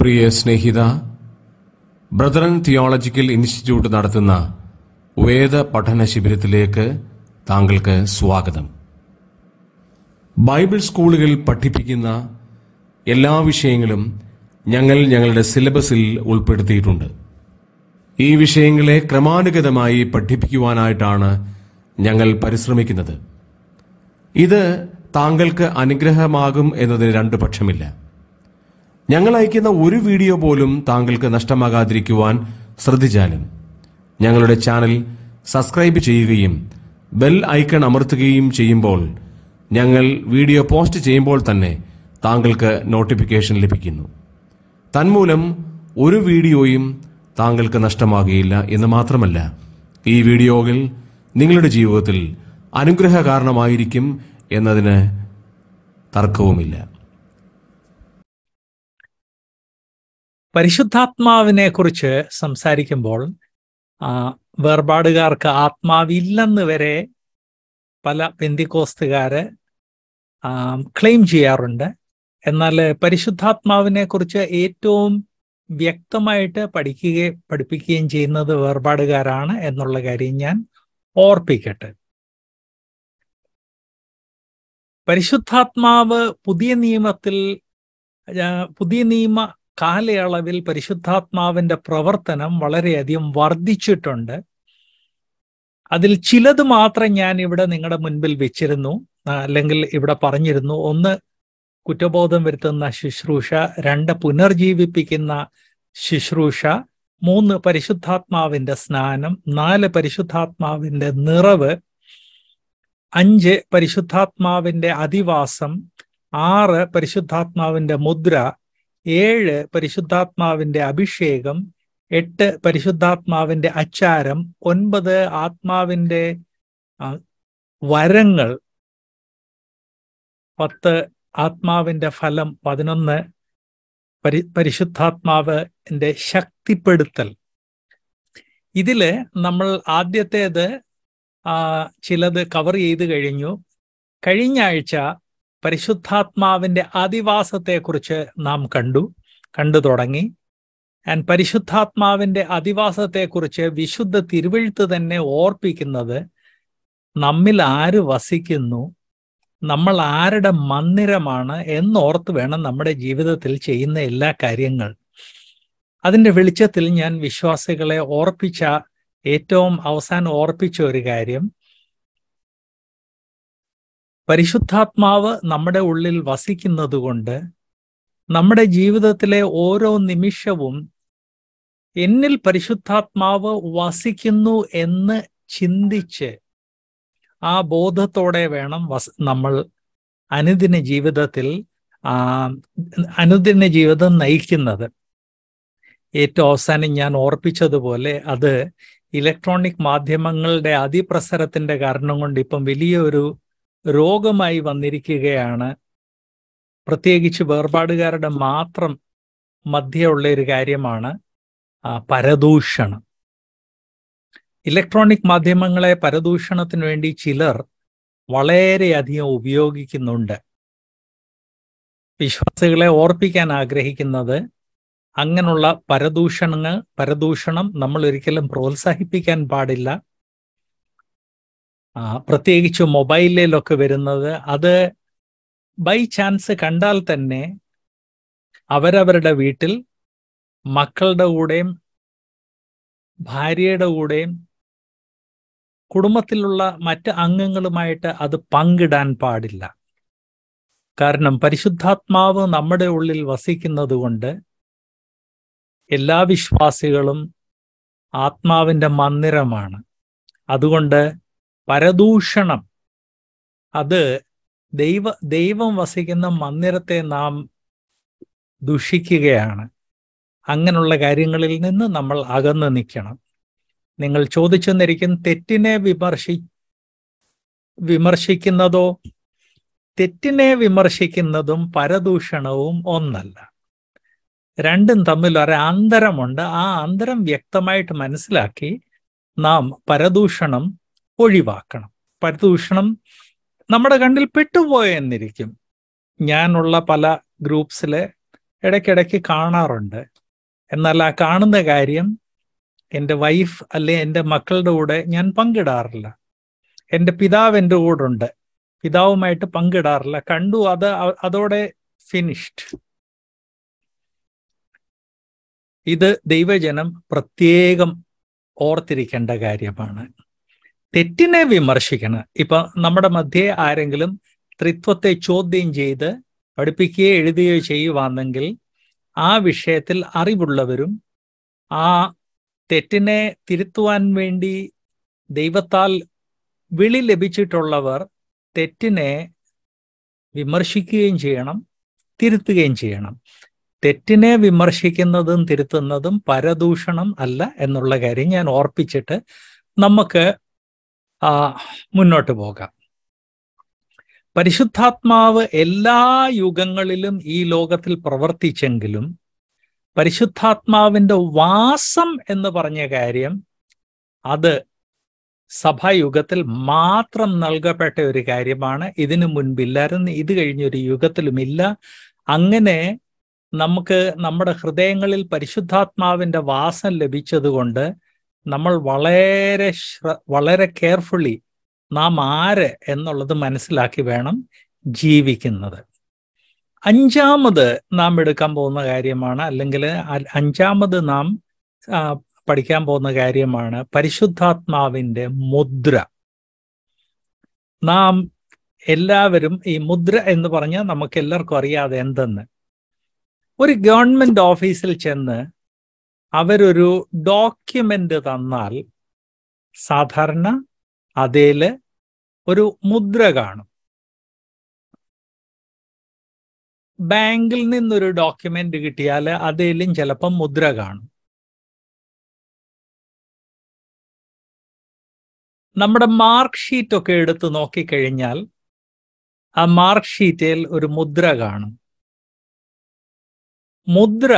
പ്രിയ സ്നേഹിത, Brethren Theological Institute നടത്തുന്ന വേദ പഠന ശിബിരത്തിലേക്ക് താങ്കൾക്ക് സ്വാഗതം. ബൈബിൾ സ്കൂളുകൾ പഠിപ്പിക്കുന്ന എല്ലാ വിഷയങ്ങളും ഞങ്ങളുടെ സിലബസിൽ ഉൾപ്പെടുത്തിയിട്ടുണ്ട്. ഈ വിഷയങ്ങളെ ക്രമാനുഗതമായി പഠിപ്പിക്കുവാനായിട്ടാണ് ഞങ്ങൾ പരിശ്രമിക്കുന്നത്. ഇത് താങ്കൾക്ക് അനുഗ്രഹമാകും എന്നതിന് രണ്ടു പക്ഷമില്ല. ഞങ്ങൾ അയക്കുന്ന ഒരു വീഡിയോ പോലും താങ്കൾക്ക് നഷ്ടമാകാതിരിക്കുവാൻ ശ്രദ്ധിച്ചാലും ഞങ്ങളുടെ ചാനൽ സബ്സ്ക്രൈബ് ചെയ്യുകയും ബെൽ ഐക്കൺ അമർത്തുകയും ചെയ്യുമ്പോൾ ഞങ്ങൾ വീഡിയോ പോസ്റ്റ് ചെയ്യുമ്പോൾ തന്നെ താങ്കൾക്ക് നോട്ടിഫിക്കേഷൻ ലഭിക്കുന്നു. തന്മൂലം ഒരു വീഡിയോയും താങ്കൾക്ക് നഷ്ടമാകുകയില്ല എന്ന് മാത്രമല്ല, ഈ വീഡിയോകൾ നിങ്ങളുടെ ജീവിതത്തിൽ അനുഗ്രഹ കാരണമായിരിക്കും എന്നതിന് തർക്കവുമില്ല. പരിശുദ്ധാത്മാവിനെ കുറിച്ച് സംസാരിക്കുമ്പോൾ വേർപാടുകാർക്ക് ആത്മാവില്ലെന്ന് വരെ പല പെന്തിക്കോസ്തുകാര് ക്ലെയിം ചെയ്യാറുണ്ട്. എന്നാൽ പരിശുദ്ധാത്മാവിനെ കുറിച്ച് ഏറ്റവും വ്യക്തമായിട്ട് പഠിപ്പിക്കുകയും ചെയ്യുന്നത് വേർപാടുകാരാണ് എന്നുള്ള കാര്യം ഞാൻ ഓർപ്പിക്കട്ടെ. പരിശുദ്ധാത്മാവ് പുതിയ നിയമ കാലയളവിൽ പരിശുദ്ധാത്മാവിന്റെ പ്രവർത്തനം വളരെയധികം വർദ്ധിച്ചിട്ടുണ്ട്. അതിൽ ചിലത് മാത്രം ഞാൻ ഇവിടെ നിങ്ങളുടെ മുൻപിൽ വെച്ചിരുന്നു, അല്ലെങ്കിൽ ഇവിടെ പറഞ്ഞിരുന്നു. ഒന്ന്, കുറ്റബോധം വരുത്തുന്ന ശുശ്രൂഷ. 2, പുനർജീവിപ്പിക്കുന്ന ശുശ്രൂഷ. 3, പരിശുദ്ധാത്മാവിന്റെ സ്നാനം. 4, പരിശുദ്ധാത്മാവിന്റെ നിറവ്. 5, പരിശുദ്ധാത്മാവിന്റെ അധിവാസം. 6, പരിശുദ്ധാത്മാവിന്റെ മുദ്ര. 7, പരിശുദ്ധാത്മാവിന്റെ അഭിഷേകം. 8, പരിശുദ്ധാത്മാവിന്റെ അച്ചാരം. 9, ആത്മാവിന്റെ വരങ്ങൾ. 10, ആത്മാവിന്റെ ഫലം. 11, പരിശുദ്ധാത്മാവിന്റെ ശക്തിപ്പെടുത്തൽ. ഇതില് നമ്മൾ ആദ്യത്തേത് ചിലത് കവർ ചെയ്ത് കഴിഞ്ഞു. കഴിഞ്ഞ ആഴ്ച പരിശുദ്ധാത്മാവിന്റെ അധിവാസത്തെക്കുറിച്ച് നാം കണ്ടു തുടങ്ങി. ആൻഡ് പരിശുദ്ധാത്മാവിന്റെ അധിവാസത്തെക്കുറിച്ച് വിശുദ്ധ തിരുവെഴുത്ത് തന്നെ ഓർപ്പിക്കുന്നത് നമ്മിൽ ആര് വസിക്കുന്നു, നമ്മൾ ആരുടെ മന്ദിരമാണ് എന്നോർത്ത് വേണം നമ്മുടെ ജീവിതത്തിൽ ചെയ്യുന്ന എല്ലാ കാര്യങ്ങൾ. അതിന്റെ വെളിച്ചത്തിൽ ഞാൻ വിശ്വാസികളെ ഏറ്റവും അവസാനം ഓർപ്പിച്ച ഒരു കാര്യം, പരിശുദ്ധാത്മാവ് നമ്മുടെ ഉള്ളിൽ വസിക്കുന്നത് കൊണ്ട് നമ്മുടെ ജീവിതത്തിലെ ഓരോ നിമിഷവും എന്നിൽ പരിശുദ്ധാത്മാവ് വസിക്കുന്നു എന്ന് ചിന്തിച്ച് ആ ബോധത്തോടെ വേണം നമ്മൾ അനുദിന ജീവിതം നയിക്കുന്നത്. ഏറ്റവും അവസാനം ഞാൻ ഓർപ്പിച്ചതുപോലെ അത് ഇലക്ട്രോണിക് മാധ്യമങ്ങളുടെ അതിപ്രസരത്തിന്റെ കാരണം കൊണ്ട് ഇപ്പം വലിയൊരു രോഗമായി വന്നിരിക്കുകയാണ്. പ്രത്യേകിച്ച് വേർപാടുകാരുടെ മാത്രം മധ്യയുള്ള ഒരു കാര്യമാണ് പരദൂഷണം. ഇലക്ട്രോണിക് മാധ്യമങ്ങളെ പരദൂഷണത്തിന് വേണ്ടി ചിലർ വളരെയധികം ഉപയോഗിക്കുന്നുണ്ട്. വിശ്വാസികളെ ഓർപ്പിക്കാൻ ആഗ്രഹിക്കുന്നത്, അങ്ങനെയുള്ള പരദൂഷണം നമ്മൾ ഒരിക്കലും പ്രോത്സാഹിപ്പിക്കാൻ പാടില്ല. പ്രത്യേകിച്ച് മൊബൈലിലൊക്കെ വരുന്നത്, അത് ബൈ ചാൻസ് കണ്ടാൽ തന്നെ അവരവരുടെ വീട്ടിൽ മക്കളുടെ കൂടെയും ഭാര്യയുടെ കൂടെയും കുടുംബത്തിലുള്ള മറ്റ് അംഗങ്ങളുമായിട്ട് അത് പങ്കിടാൻ പാടില്ല. കാരണം പരിശുദ്ധാത്മാവ് നമ്മുടെ ഉള്ളിൽ വസിക്കുന്നത് കൊണ്ട് എല്ലാ വിശ്വാസികളും ആത്മാവിന്റെ മന്ദിരമാണ്. അതുകൊണ്ട് പരദൂഷണം, അത് ദൈവം വസിക്കുന്ന മന്ദിരത്തെ നാം ദുഷിക്കുകയാണ്. അങ്ങനെയുള്ള കാര്യങ്ങളിൽ നിന്ന് നമ്മൾ അകന്നു നിൽക്കണം. നിങ്ങൾ ചോദിച്ചെന്നിരിക്കും, തെറ്റിനെ വിമർശിക്കുന്നതും പരദൂഷണവും ഒന്നല്ല. രണ്ടും തമ്മിൽ ഒരു അന്തരമുണ്ട്. ആ അന്തരം വ്യക്തമായിട്ട് മനസ്സിലാക്കി നാം പരദൂഷണം ഒഴിവാക്കണം. പരദൂഷണം നമ്മുടെ കണ്ണിൽ പെട്ടുപോയെന്നിരിക്കും. ഞാനുള്ള പല ഗ്രൂപ്പ്സിലെ ഇടയ്ക്കിടയ്ക്ക് കാണാറുണ്ട്. എന്നാൽ ആ കാണുന്ന കാര്യം എൻ്റെ വൈഫ് അല്ലെ എൻ്റെ മക്കളുടെ കൂടെ ഞാൻ പങ്കിടാറില്ല. എൻ്റെ പിതാവ് എൻ്റെ കൂടെ ഉണ്ട്, പിതാവുമായിട്ട് പങ്കിടാറില്ല. കണ്ടു, അതോടെ ഫിനിഷ്ഡ്. ഇത് ദൈവജനം പ്രത്യേകം ഓർത്തിരിക്കേണ്ട കാര്യമാണ്. തെറ്റിനെ വിമർശിക്കണം. ഇപ്പൊ നമ്മുടെ മധ്യേ ആരെങ്കിലും ത്രിത്വത്തെ ചോദ്യം ചെയ്ത് പഠിപ്പിക്കുകയോ എഴുതുകയോ ചെയ്യുവാണെങ്കിൽ ആ വിഷയത്തിൽ അറിവുള്ളവരും ആ തെറ്റിനെ തിരുത്തുവാൻ വേണ്ടി ദൈവത്താൽ വിളി ലഭിച്ചിട്ടുള്ളവർ തെറ്റിനെ വിമർശിക്കുകയും ചെയ്യണം, തിരുത്തുകയും ചെയ്യണം. തെറ്റിനെ വിമർശിക്കുന്നതും തിരുത്തുന്നതും പരദൂഷണം അല്ല എന്നുള്ള കാര്യം ഞാൻ ഓർപ്പിച്ചിട്ട് നമുക്ക് മുന്നോട്ട് പോകാം. പരിശുദ്ധാത്മാവ് എല്ലാ യുഗങ്ങളിലും ഈ ലോകത്തിൽ പ്രവർത്തിച്ചെങ്കിലും പരിശുദ്ധാത്മാവിൻ്റെ വാസം എന്ന് പറഞ്ഞ കാര്യം അത് സഭായുഗത്തിൽ മാത്രം നൽകപ്പെട്ട ഒരു കാര്യമാണ്. ഇതിനു മുൻപില്ലായിരുന്നു, ഇത് കഴിഞ്ഞൊരു യുഗത്തിലുമില്ല. അങ്ങനെ നമുക്ക് നമ്മുടെ ഹൃദയങ്ങളിൽ പരിശുദ്ധാത്മാവിൻ്റെ വാസം ലഭിച്ചതുകൊണ്ട് നമ്മൾ വളരെ കെയർഫുള്ളി നാം ആര് എന്നുള്ളത് മനസ്സിലാക്കി വേണം ജീവിക്കുന്നത്. അഞ്ചാമത് നാം എടുക്കാൻ പോകുന്ന കാര്യമാണ്, അല്ലെങ്കിൽ അഞ്ചാമത് നാം പഠിക്കാൻ പോകുന്ന കാര്യമാണ് പരിശുദ്ധാത്മാവിൻ്റെ മുദ്ര. നാം എല്ലാവരും ഈ മുദ്ര എന്ന് പറഞ്ഞാൽ നമുക്ക് എല്ലാവർക്കും അറിയാതെ എന്തെന്ന്. ഒരു ഗവൺമെന്റ് ഓഫീസിൽ ചെന്ന് അവരൊരു ഡോക്യുമെന്റ് തന്നാൽ സാധാരണ അതേൽ ഒരു മുദ്ര കാണും. ബാങ്കിൽ നിന്നൊരു ഡോക്യുമെന്റ് കിട്ടിയാൽ അതേലും ചിലപ്പം മുദ്ര കാണും. നമ്മുടെ മാർക്ക് ഷീറ്റൊക്കെ എടുത്ത് നോക്കിക്കഴിഞ്ഞാൽ ആ മാർക്ക് ഷീറ്റിൽ ഒരു മുദ്ര കാണും. മുദ്ര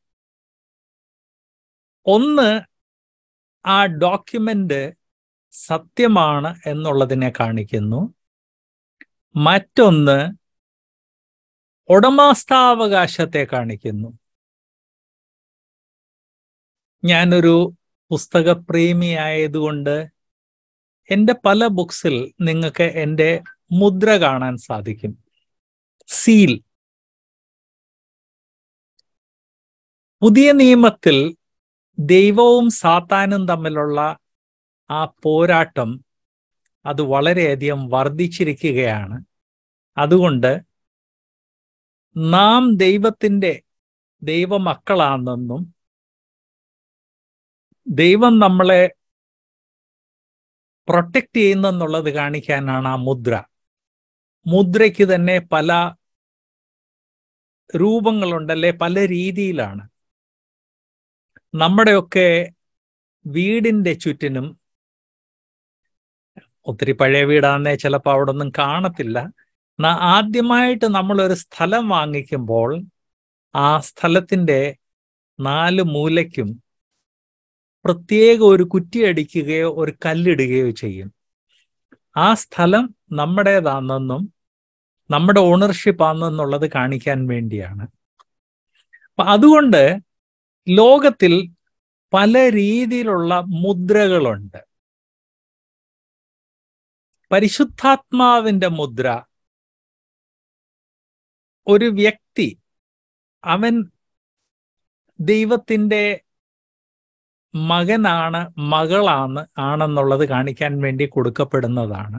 ഒന്ന് ആ ഡോക്യുമെന്റ് സത്യമാണ് എന്നുള്ളതിനെ കാണിക്കുന്നു, മറ്റൊന്ന് ഉടമസ്ഥാവകാശത്തെ കാണിക്കുന്നു. ഞാനൊരു പുസ്തകപ്രേമി ആയതുകൊണ്ട് എൻ്റെ പല ബുക്സിൽ നിങ്ങൾക്ക് എൻ്റെ മുദ്ര കാണാൻ സാധിക്കും, സീൽ. പുതിയ നിയമത്തിൽ ദൈവവും സാത്താനും തമ്മിലുള്ള ആ പോരാട്ടം അത് വളരെയധികം വർദ്ധിച്ചിരിക്കുകയാണ്. അതുകൊണ്ട് നാം ദൈവമക്കളാണെന്നും ദൈവം നമ്മളെ പ്രൊട്ടക്റ്റ് ചെയ്യുന്നെന്നുള്ളത് കാണിക്കാനാണ് ആ മുദ്ര. മുദ്രയ്ക്ക് തന്നെ പല രൂപങ്ങളുണ്ടല്ലേ, പല രീതിയിലാണ്. നമ്മുടെയൊക്കെ വീടിൻ്റെ ചുറ്റിനും, ഒത്തിരി പഴയ വീടാന്നേ ചിലപ്പോൾ അവിടെ ഒന്നും കാണത്തില്ല, ആദ്യമായിട്ട് നമ്മളൊരു സ്ഥലം വാങ്ങിക്കുമ്പോൾ ആ സ്ഥലത്തിൻ്റെ 4 മൂലയ്ക്കും പ്രത്യേക ഒരു കുറ്റിയടിക്കുകയോ ഒരു കല്ലിടുകയോ ചെയ്യും. ആ സ്ഥലം നമ്മുടേതാണെന്നും നമ്മുടെ ഓണർഷിപ്പ് ആണെന്നുള്ളത് കാണിക്കാൻ വേണ്ടിയാണ്. അപ്പൊ അതുകൊണ്ട് ലോകത്തിൽ പല രീതിയിലുള്ള മുദ്രകളുണ്ട്. പരിശുദ്ധാത്മാവിൻ്റെ മുദ്ര, ഒരു വ്യക്തി അവൻ ദൈവത്തിൻ്റെ മകനാണ്, ആണെന്നുള്ളത് കാണിക്കാൻ വേണ്ടി കൊടുക്കപ്പെടുന്നതാണ്.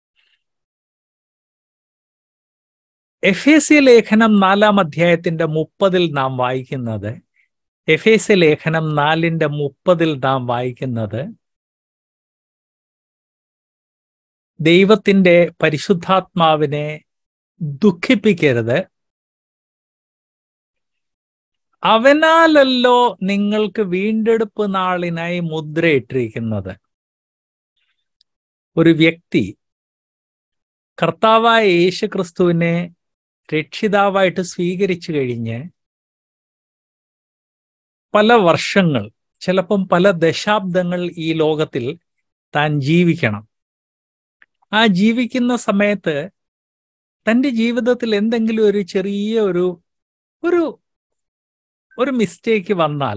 എഫേസ്യ ലേഖനം 4-ാം അധ്യായത്തിന്റെ 30 നാം വായിക്കുന്നത്, എഫേസ്യ ലേഖനം 4:30 നാം വായിക്കുന്നത്, ദൈവത്തിൻ്റെ പരിശുദ്ധാത്മാവിനെ ദുഃഖിപ്പിക്കരുത്, അവനാലല്ലോ നിങ്ങൾക്ക് വീണ്ടെടുപ്പ് നാളിനായി മുദ്രയിട്ടിരിക്കുന്നത്. ഒരു വ്യക്തി കർത്താവായ യേശുക്രിസ്തുവിനെ രക്ഷിതാവായിട്ട് സ്വീകരിച്ചു കഴിഞ്ഞ് പല വർഷങ്ങൾ, ചിലപ്പം പല ദശാബ്ദങ്ങൾ ഈ ലോകത്തിൽ താൻ ജീവിക്കണം. ആ ജീവിക്കുന്ന സമയത്ത് തൻ്റെ ജീവിതത്തിൽ എന്തെങ്കിലും ഒരു ചെറിയ ഒരു ഒരു മിസ്റ്റേക്ക് വന്നാൽ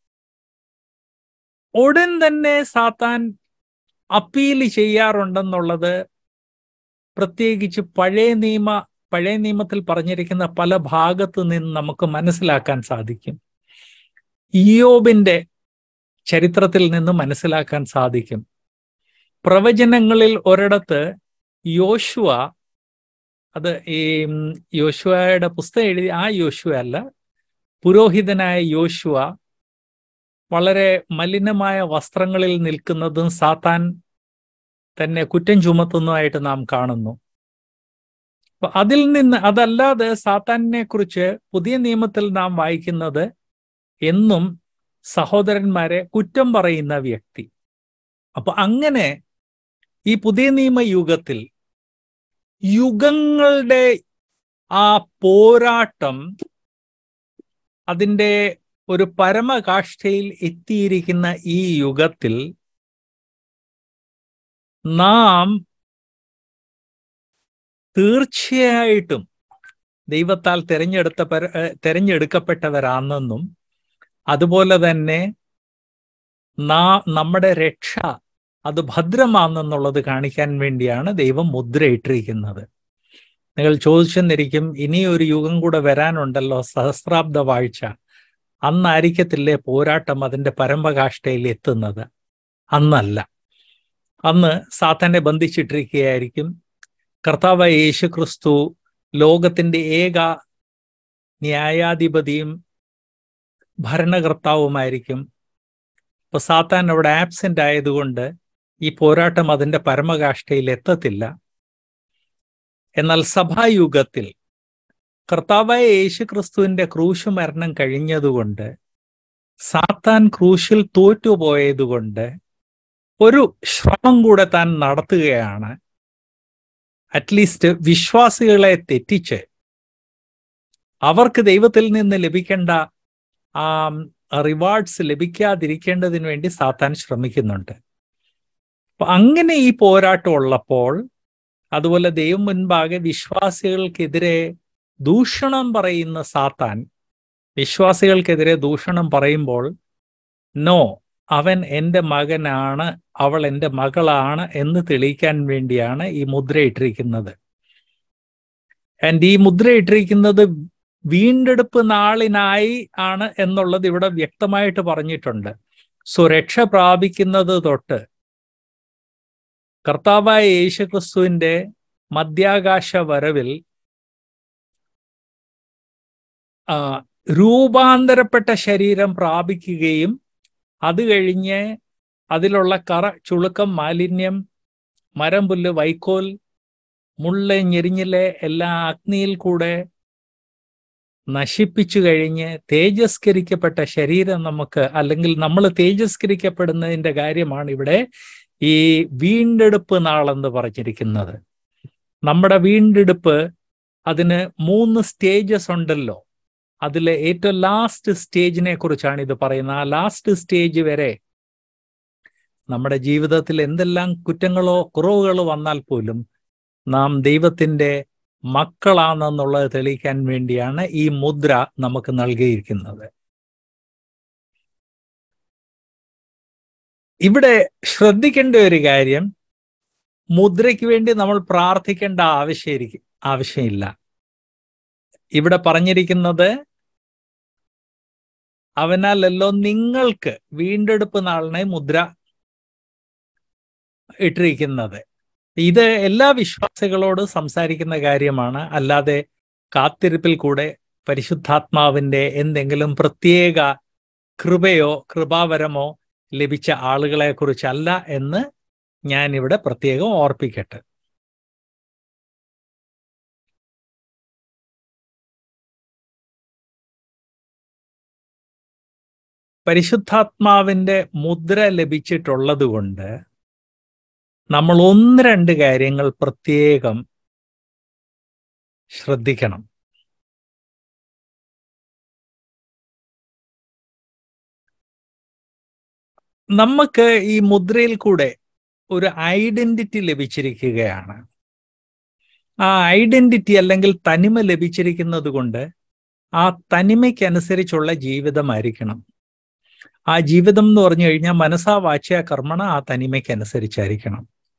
ഉടൻ തന്നെ സാത്താൻ അപ്പീൽ ചെയ്യാറുണ്ടെന്നുള്ളത് പ്രത്യേകിച്ച് പഴയ നിയമത്തിൽ പറഞ്ഞിരിക്കുന്ന പല ഭാഗത്തു നിന്ന് നമുക്ക് മനസ്സിലാക്കാൻ സാധിക്കും. ഇയ്യോബിന്റെ ചരിത്രത്തിൽ നിന്ന് മനസ്സിലാക്കാൻ സാധിക്കും. പ്രവചനങ്ങളിൽ ഒരിടത്ത് യോശുവ, അത് ഈ യോശുവയുടെ പുസ്തകം എഴുതി ആ യോശുവ അല്ല, പുരോഹിതനായ യോശുവ വളരെ മലിനമായ വസ്ത്രങ്ങളിൽ നിൽക്കുന്നതും സാത്താൻ തന്നെ കുറ്റം ചുമത്തുന്നതായിട്ട് നാം കാണുന്നു. അപ്പൊ അതിൽ നിന്ന്, അതല്ലാതെ സാത്താനെ കുറിച്ച് പുതിയ നിയമത്തിൽ നാം വായിക്കുന്നത് എന്നും സഹോദരന്മാരെ കുറ്റം പറയുന്ന വ്യക്തി. അപ്പൊ അങ്ങനെ ഈ പുതിയ നിയമ യുഗത്തിൽ യുഗങ്ങളുടെ ആ പോരാട്ടം അതിൻ്റെ ഒരു പരമകാഷ്ഠയിൽ എത്തിയിരിക്കുന്ന ഈ യുഗത്തിൽ നാം തീർച്ചയായിട്ടും ദൈവത്താൽ തിരഞ്ഞെടുക്കപ്പെട്ടവരാണെന്നും അതുപോലെ തന്നെ നമ്മുടെ രക്ഷ അത് ഭദ്രമാണെന്നുള്ളത് കാണിക്കാൻ വേണ്ടിയാണ് ദൈവം മുദ്രയിട്ടിരിക്കുന്നത്. നിങ്ങൾ ചോദിച്ചെന്നിരിക്കും, ഇനിയൊരു യുഗം കൂടെ വരാനുണ്ടല്ലോ, സഹസ്രാബ്ദ വാഴ്ച, അന്നായിരിക്കത്തില്ലേ പോരാട്ടം അതിൻ്റെ പരമകാഷ്ഠയിൽ എത്തുന്നത്? അന്നല്ല. അന്ന് സാത്താനെ ബന്ധിച്ചിട്ടിരിക്കുകയായിരിക്കും. കർത്താവായ യേശു ക്രിസ്തു ലോകത്തിൻ്റെ ഏക ന്യായാധിപതിയും ഭരണകർത്താവുമായിരിക്കും. ഇപ്പൊ സാത്താൻ അവിടെ ആബ്സെന്റ് ആയതുകൊണ്ട് ഈ പോരാട്ടം അതിൻ്റെ പരമകാഷ്ഠയിൽ എത്തത്തില്ല. എന്നാൽ സഭായുഗത്തിൽ കർത്താവായ യേശു ക്രിസ്തുവിന്റെ ക്രൂശ് മരണം കഴിഞ്ഞതുകൊണ്ട്, സാത്താൻ ക്രൂശിൽ തോറ്റുപോയതുകൊണ്ട് ഒരു ശ്രമം കൂടെ താൻ നടത്തുകയാണ്. അറ്റ്ലീസ്റ്റ് വിശ്വാസികളെ തെറ്റിച്ച് അവർക്ക് ദൈവത്തിൽ നിന്ന് ലഭിക്കേണ്ട ആ റിവാർഡ്സ് ലഭിക്കാതിരിക്കേണ്ടതിന് വേണ്ടി സാത്താൻ ശ്രമിക്കുന്നുണ്ട്. അപ്പൊ അങ്ങനെ ഈ പോരാട്ടം ഉള്ളപ്പോൾ, അതുപോലെ ദൈവം മുൻപാകെ വിശ്വാസികൾക്കെതിരെ ദൂഷണം പറയുന്ന സാത്താൻ വിശ്വാസികൾക്കെതിരെ ദൂഷണം പറയുമ്പോൾ, നോ, അവൻ എൻ്റെ മകനാണ്, അവൾ എൻ്റെ മകളാണ് എന്ന് തെളിയിക്കാൻ വേണ്ടിയാണ് ഈ മുദ്രയിട്ടിരിക്കുന്നത്. ആൻഡ് ഈ മുദ്രയിട്ടിരിക്കുന്നത് വീണ്ടെടുപ്പ് നാളിനായി ആണ് എന്നുള്ളത് ഇവിടെ വ്യക്തമായിട്ട് പറഞ്ഞിട്ടുണ്ട്. സോ രക്ഷ പ്രാപിക്കുന്നത് തൊട്ട് കർത്താവായ യേശുക്രിസ്തുവിന്റെ മധ്യാകാശ വരവിൽ രൂപാന്തരപ്പെട്ട ശരീരം പ്രാപിക്കുകയും അത് കഴിഞ്ഞ് അതിലുള്ള കറ, ചുളുക്കം, മാലിന്യം, മരം, പുല്ല്, വൈക്കോൽ, മുള്ള, ഞെരിഞ്ഞിലെ എല്ലാ അഗ്നിയിൽ കൂടെ നശിപ്പിച്ചു കഴിഞ്ഞ് തേജസ്കരിക്കപ്പെട്ട ശരീരം നമുക്ക്, അല്ലെങ്കിൽ നമ്മൾ തേജസ്കരിക്കപ്പെടുന്നതിൻ്റെ കാര്യമാണ് ഇവിടെ ഈ വീണ്ടെടുപ്പ് നാളെന്ന് പറഞ്ഞിരിക്കുന്നത്. നമ്മുടെ വീണ്ടെടുപ്പ്, അതിന് 3 സ്റ്റേജസ് ഉണ്ടല്ലോ. അതിലെ ഏറ്റവും ലാസ്റ്റ് സ്റ്റേജിനെ കുറിച്ചാണ് ഇത് പറയുന്നത്. ആ ലാസ്റ്റ് സ്റ്റേജ് വരെ നമ്മുടെ ജീവിതത്തിൽ എന്തെല്ലാം കുറ്റങ്ങളോ കുറവുകളോ വന്നാൽ പോലും നാം ദൈവത്തിൻ്റെ മക്കളാണെന്നുള്ളത് തെളിയിക്കാൻ വേണ്ടിയാണ് ഈ മുദ്ര നമുക്ക് നൽകിയിരിക്കുന്നത്. ഇവിടെ ശ്രദ്ധിക്കേണ്ട ഒരു കാര്യം, മുദ്രയ്ക്ക് വേണ്ടി നമ്മൾ പ്രാർത്ഥിക്കേണ്ട ആവശ്യമില്ല. ഇവിടെ പറഞ്ഞിരിക്കുന്നത്, അവനാലല്ലോ നിങ്ങൾക്ക് വീണ്ടെടുപ്പ് നാളിനെ മുദ്ര ഇട്ടിരിക്കുന്നത്. ഇത് എല്ലാ വിശ്വാസികളോടും സംസാരിക്കുന്ന കാര്യമാണ്. അല്ലാതെ കാത്തിരിപ്പിൽ കൂടെ പരിശുദ്ധാത്മാവിൻ്റെ എന്തെങ്കിലും പ്രത്യേക കൃപയോ കൃപാവരമോ ലഭിച്ച ആളുകളെ കുറിച്ചല്ല എന്ന് ഞാൻ ഇവിടെ പ്രത്യേകം ഓർപ്പിക്കട്ടെ. പരിശുദ്ധാത്മാവിൻ്റെ മുദ്ര ലഭിച്ചിട്ടുള്ളത് കൊണ്ട് നമ്മൾ 1-2 കാര്യങ്ങൾ പ്രത്യേകം ശ്രദ്ധിക്കണം. നമുക്ക് ഈ മുദ്രയിൽ കൂടെ ഒരു ഐഡന്റിറ്റി ലഭിച്ചിരിക്കുകയാണ്. ആ ഐഡന്റിറ്റി അല്ലെങ്കിൽ തനിമ ലഭിച്ചിരിക്കുന്നത് കൊണ്ട് ആ തനിമയ്ക്കനുസരിച്ചുള്ള ജീവിതമായിരിക്കണം. ആ ജീവിതം എന്ന് പറഞ്ഞു കഴിഞ്ഞാൽ മനസാ വാച്യ കർമ്മണ ആ തനിമയ്ക്കനുസരിച്ചായിരിക്കണം.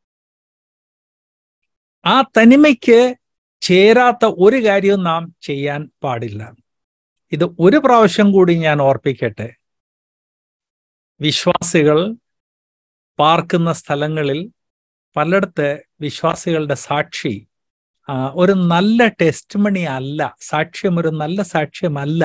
ആ തനിമയ്ക്ക് ചേരാത്ത ഒരു കാര്യവും നാം ചെയ്യാൻ പാടില്ല. ഇത് ഒരു പ്രാവശ്യം കൂടി ഞാൻ ഓർപ്പിക്കട്ടെ. വിശ്വാസികൾ പാർക്കുന്ന സ്ഥലങ്ങളിൽ പലയിടത്ത് വിശ്വാസികളുടെ സാക്ഷി ഒരു നല്ല ടെസ്റ്റ് മണി അല്ല, സാക്ഷ്യം ഒരു നല്ല സാക്ഷ്യമല്ല.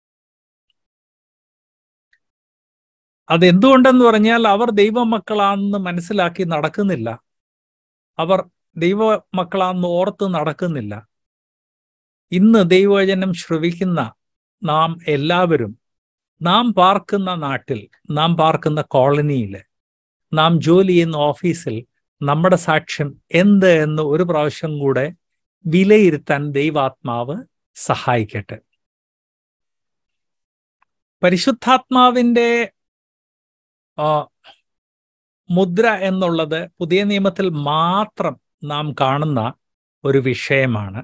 അതെന്തുകൊണ്ടെന്ന് പറഞ്ഞാൽ അവർ ദൈവമക്കളാണെന്ന് മനസ്സിലാക്കി നടക്കുന്നില്ല, അവർ ദൈവമക്കളാണെന്ന് ഓർത്ത് നടക്കുന്നില്ല. ഇന്ന് ദൈവവചനം ശ്രവിക്കുന്ന നാം എല്ലാവരും നാം പാർക്കുന്ന നാട്ടിൽ, നാം പാർക്കുന്ന കോളനിയിൽ, നാം ജോലി ചെയ്യുന്ന ഓഫീസിൽ നമ്മുടെ സാക്ഷ്യം എന്ത് എന്ന് ഒരു പ്രാവശ്യം കൂടെ വിലയിരുത്താൻ ദൈവാത്മാവ് സഹായിക്കട്ടെ. പരിശുദ്ധാത്മാവിൻ്റെ മുദ്ര എന്നുള്ളത് പുതിയ നിയമത്തിൽ മാത്രം നാം കാണുന്ന ഒരു വിഷയമാണ്.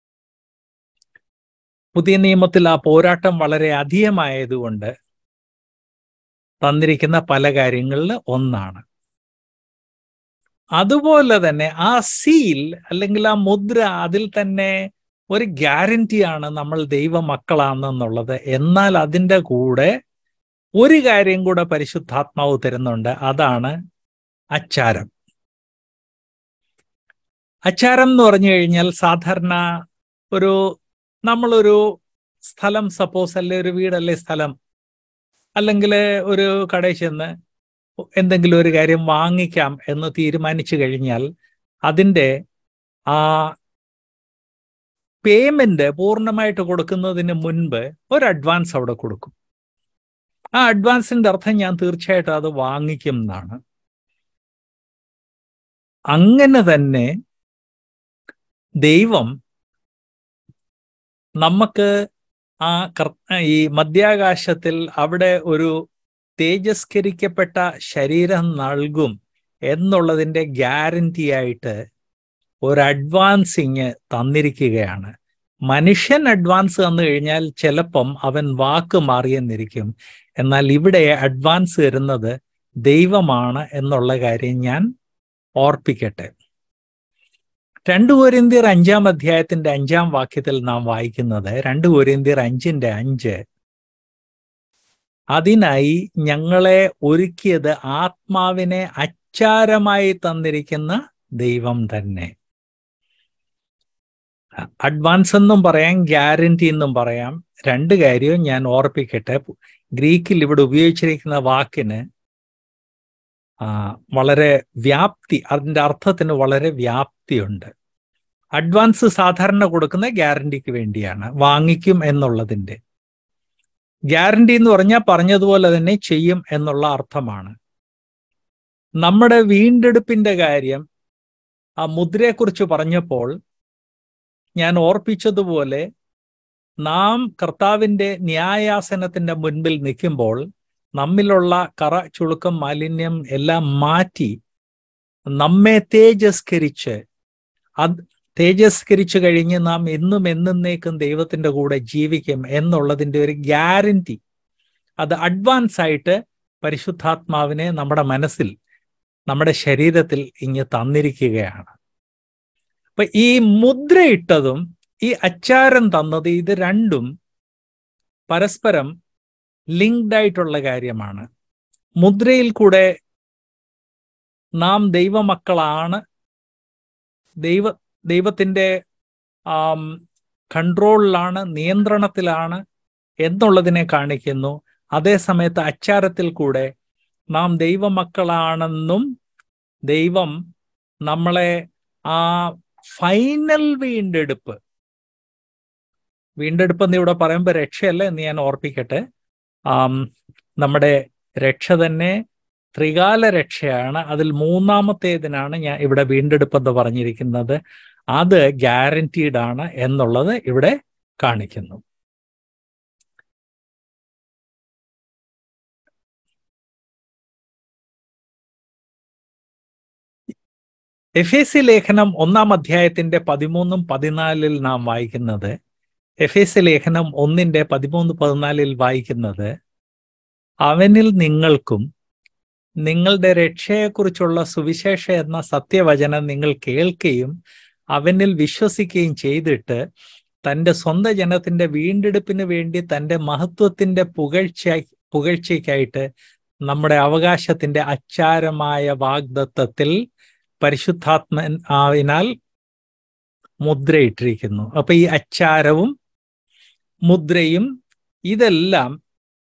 പുതിയ നിയമത്തിൽ ആ പോരാട്ടം വളരെ അധികമായതുകൊണ്ട് തന്നിരിക്കുന്ന പല കാര്യങ്ങളിൽ ഒന്നാണ്. അതുപോലെ തന്നെ ആ സീൽ അല്ലെങ്കിൽ ആ മുദ്ര, അതിൽ തന്നെ ഒരു ഗ്യാരണ്ടിയാണ് നമ്മൾ ദൈവമക്കളാണെന്നുള്ളത്. എന്നാൽ അതിൻ്റെ കൂടെ ഒരു കാര്യം കൂടെ പരിശുദ്ധാത്മാവ് തരുന്നുണ്ട്, അതാണ് അച്ചാരം. അച്ചാരം എന്ന് പറഞ്ഞു കഴിഞ്ഞാൽ സാധാരണ നമ്മളൊരു സ്ഥലം, സപ്പോസ് അല്ലെ ഒരു വീടല്ലേ സ്ഥലം, അല്ലെങ്കിൽ ഒരു കടയിൽ ചെന്ന് എന്തെങ്കിലും ഒരു കാര്യം വാങ്ങിക്കാം എന്ന് തീരുമാനിച്ചു കഴിഞ്ഞാൽ അതിൻ്റെ ആ പേയ്മെന്റ് പൂർണ്ണമായിട്ട് കൊടുക്കുന്നതിന് മുൻപ് ഒരു അഡ്വാൻസ് അവിടെ കൊടുക്കും. ആ അഡ്വാൻസിന്റെ അർത്ഥം ഞാൻ തീർച്ചയായിട്ടും അത് വാങ്ങിക്കും എന്നാണ്. അങ്ങനെ തന്നെ ദൈവം നമുക്ക് ഈ മധ്യാകാശത്തിൽ അവിടെ ഒരു തേജസ്കരിക്കപ്പെട്ട ശരീരം നൽകും എന്നുള്ളതിൻ്റെ ഗ്യാരണ്ടി ആയിട്ട് ഒരു അഡ്വാൻസിങ് തന്നിരിക്കുകയാണ്. മനുഷ്യൻ അഡ്വാൻസ് തന്നു കഴിഞ്ഞാൽ ചിലപ്പം അവൻ വാക്ക് മാറിയെന്നിരിക്കും. എന്നാൽ ഇവിടെ അഡ്വാൻസ് തരുന്നത് ദൈവമാണ് എന്നുള്ള കാര്യം ഞാൻ ഓർപ്പിക്കട്ടെ. 2 കൊരിന്ത്യർ 5-ാം അധ്യായത്തിന്റെ 5-ാം വാക്യത്തിൽ നാം വായിക്കുന്നത്, 2 കൊരിന്ത്യർ 5:5, അതിനായി ഞങ്ങളെ ഒരുക്കിയത് ആത്മാവിനെ അച്ചാരമായി തന്നിരിക്കുന്ന ദൈവം തന്നെ. അഡ്വാൻസ് എന്നും പറയാം, ഗ്യാരണ്ടി എന്നും പറയാം. 2 കാര്യവും ഞാൻ ഓർപ്പിക്കട്ടെ. ഗ്രീക്കിൽ ഇവിടെ ഉപയോഗിച്ചിരിക്കുന്ന വാക്കിന് വളരെ വ്യാപ്തി, അതിൻ്റെ അർത്ഥത്തിന് വളരെ വ്യാപ്തിയുണ്ട്. അഡ്വാൻസ് സാധാരണ കൊടുക്കുന്ന ഗ്യാരണ്ടിക്ക് വേണ്ടിയാണ്, വാങ്ങിക്കും എന്നുള്ളതിൻ്റെ. ഗ്യാരണ്ടി എന്ന് പറഞ്ഞാൽ പറഞ്ഞതുപോലെ തന്നെ ചെയ്യും എന്നുള്ള അർത്ഥമാണ്. നമ്മുടെ വീണ്ടെടുപ്പിന്റെ കാര്യം ആ മുദ്രയെക്കുറിച്ച് പറഞ്ഞപ്പോൾ ഞാൻ ഓർപ്പിച്ചതുപോലെ, നാം കർത്താവിൻ്റെ ന്യായാസനത്തിന്റെ മുൻപിൽ നിൽക്കുമ്പോൾ നമ്മിലുള്ള കറ, ചുളുക്കം, മാലിന്യം എല്ലാം മാറ്റി നമ്മെ തേജസ്കരിച്ച് കഴിഞ്ഞ് നാം എന്നും എന്നേക്കും ദൈവത്തിൻ്റെ കൂടെ ജീവിക്കും എന്നുള്ളതിൻ്റെ ഒരു ഗ്യാരണ്ടി, അത് അഡ്വാൻസ് ആയിട്ട് പരിശുദ്ധാത്മാവിനെ നമ്മുടെ മനസ്സിൽ, നമ്മുടെ ശരീരത്തിൽ ഇങ്ങ് തന്നിരിക്കുകയാണ്. അപ്പൊ ഈ മുദ്രയിട്ടതും ഈ അച്ചാരം തന്നത്, ഇത് രണ്ടും പരസ്പരം ലിങ്ക്ഡ് ആയിട്ടുള്ള കാര്യമാണ്. മുദ്രയിൽ കൂടെ നാം ദൈവമക്കളാണ്, ദൈവത്തിൻ്റെ കൺട്രോളിലാണ്, നിയന്ത്രണത്തിലാണ് എന്നുള്ളതിനെ കാണിക്കുന്നു. അതേസമയത്ത് അച്ചാരത്തിൽ കൂടെ നാം ദൈവമക്കളാണെന്നും ദൈവം നമ്മളെ ആ ഫൈനൽ വീണ്ടെടുപ്പ് എന്ന് ഇവിടെ പറയുമ്പോൾ രക്ഷയല്ല എന്ന് ഞാൻ ഓർപ്പിക്കട്ടെ. നമ്മുടെ രക്ഷ തന്നെ ത്രികാല രക്ഷയാണ്. അതിൽ 3-ാമത്തേതിനാണ് ഞാൻ ഇവിടെ വീണ്ടെടുപ്പെന്ന് പറഞ്ഞിരിക്കുന്നത്. അത് ഗ്യാരൻറ്റീഡ് ആണ് എന്നുള്ളത് ഇവിടെ കാണിക്കുന്നു. എഫേസ്യ ലേഖനം 1-ാം അധ്യായത്തിന്റെ 13-14 നാം വായിക്കുന്നത്, എഫേസ്യ ലേഖനം 1:13-14 വായിക്കുന്നത്, അവനിൽ നിങ്ങൾക്കും നിങ്ങളുടെ രക്ഷയെക്കുറിച്ചുള്ള സുവിശേഷ എന്ന സത്യവചനം നിങ്ങൾ കേൾക്കുകയും അവനിൽ വിശ്വസിക്കുകയും ചെയ്തിട്ട് തൻ്റെ സ്വന്തം ജനത്തിന്റെ വീണ്ടെടുപ്പിന് വേണ്ടി തൻ്റെ മഹത്വത്തിന്റെ പുകഴ്ചയ്ക്കായിട്ട് നമ്മുടെ അവകാശത്തിന്റെ അച്ചാരമായ വാഗ്ദത്തത്തിൽ പരിശുദ്ധാത്മാവിനാൽ മുദ്രയിട്ടിരിക്കുന്നു. അപ്പൊ ഈ അച്ചാരവും മുദ്രയും ഇതെല്ലാം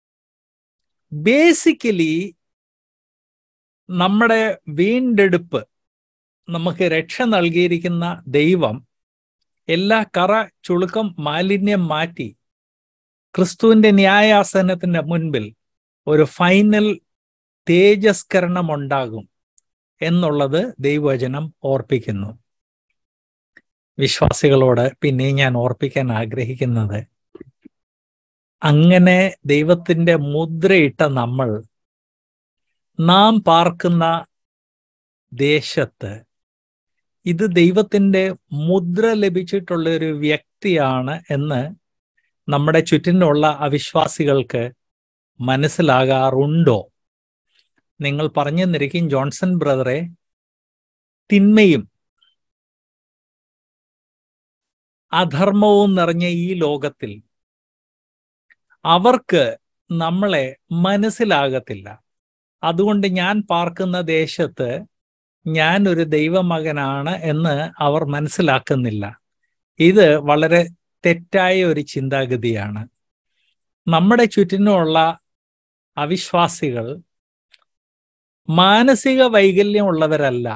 ബേസിക്കലി നമ്മുടെ വീണ്ടെടുപ്പ്, നമുക്ക് രക്ഷ നൽകിയിരിക്കുന്ന ദൈവം എല്ലാ കറ ചുളുക്കം മാലിന്യം മാറ്റി ക്രിസ്തുവിന്റെ ന്യായാസനത്തിന്റെ മുൻപിൽ ഒരു ഫൈനൽ തേജസ്കരണം ഉണ്ടാകും എന്നുള്ളത് ദൈവവചനം ഓർപ്പിക്കുന്നു. വിശ്വാസികളോട് പിന്നെ ഞാൻ ഓർപ്പിക്കാൻ ആഗ്രഹിക്കുന്നത്, അങ്ങനെ ദൈവത്തിന്റെ മുദ്രയിട്ട നാം പാർക്കുന്ന ദേശത്ത് ഇത് ദൈവത്തിന്റെ മുദ്ര ലഭിച്ചിട്ടുള്ള ഒരു വ്യക്തിയാണ് എന്ന് നമ്മുടെ ചുറ്റിനുള്ള അവിശ്വാസികൾക്ക് മനസ്സിലാകാറുണ്ടോ? നിങ്ങൾ പറഞ്ഞെന്നിരിക്കും, ജോൺസൺ ബ്രദറെ, തിന്മയും അധർമ്മവും നിറഞ്ഞ ഈ ലോകത്തിൽ അവർക്ക് നമ്മളെ മനസ്സിലാകത്തില്ല. അതുകൊണ്ട് ഞാൻ പാർക്കുന്ന ദേശത്ത് ഞാൻ ഒരു ദൈവമകനാണ് എന്ന് അവർ മനസ്സിലാക്കുന്നില്ല. ഇത് വളരെ തെറ്റായ ഒരു ചിന്താഗതിയാണ്. നമ്മുടെ ചുറ്റിനുമുള്ള അവിശ്വാസികൾ മാനസിക വൈകല്യമുള്ളവരല്ല,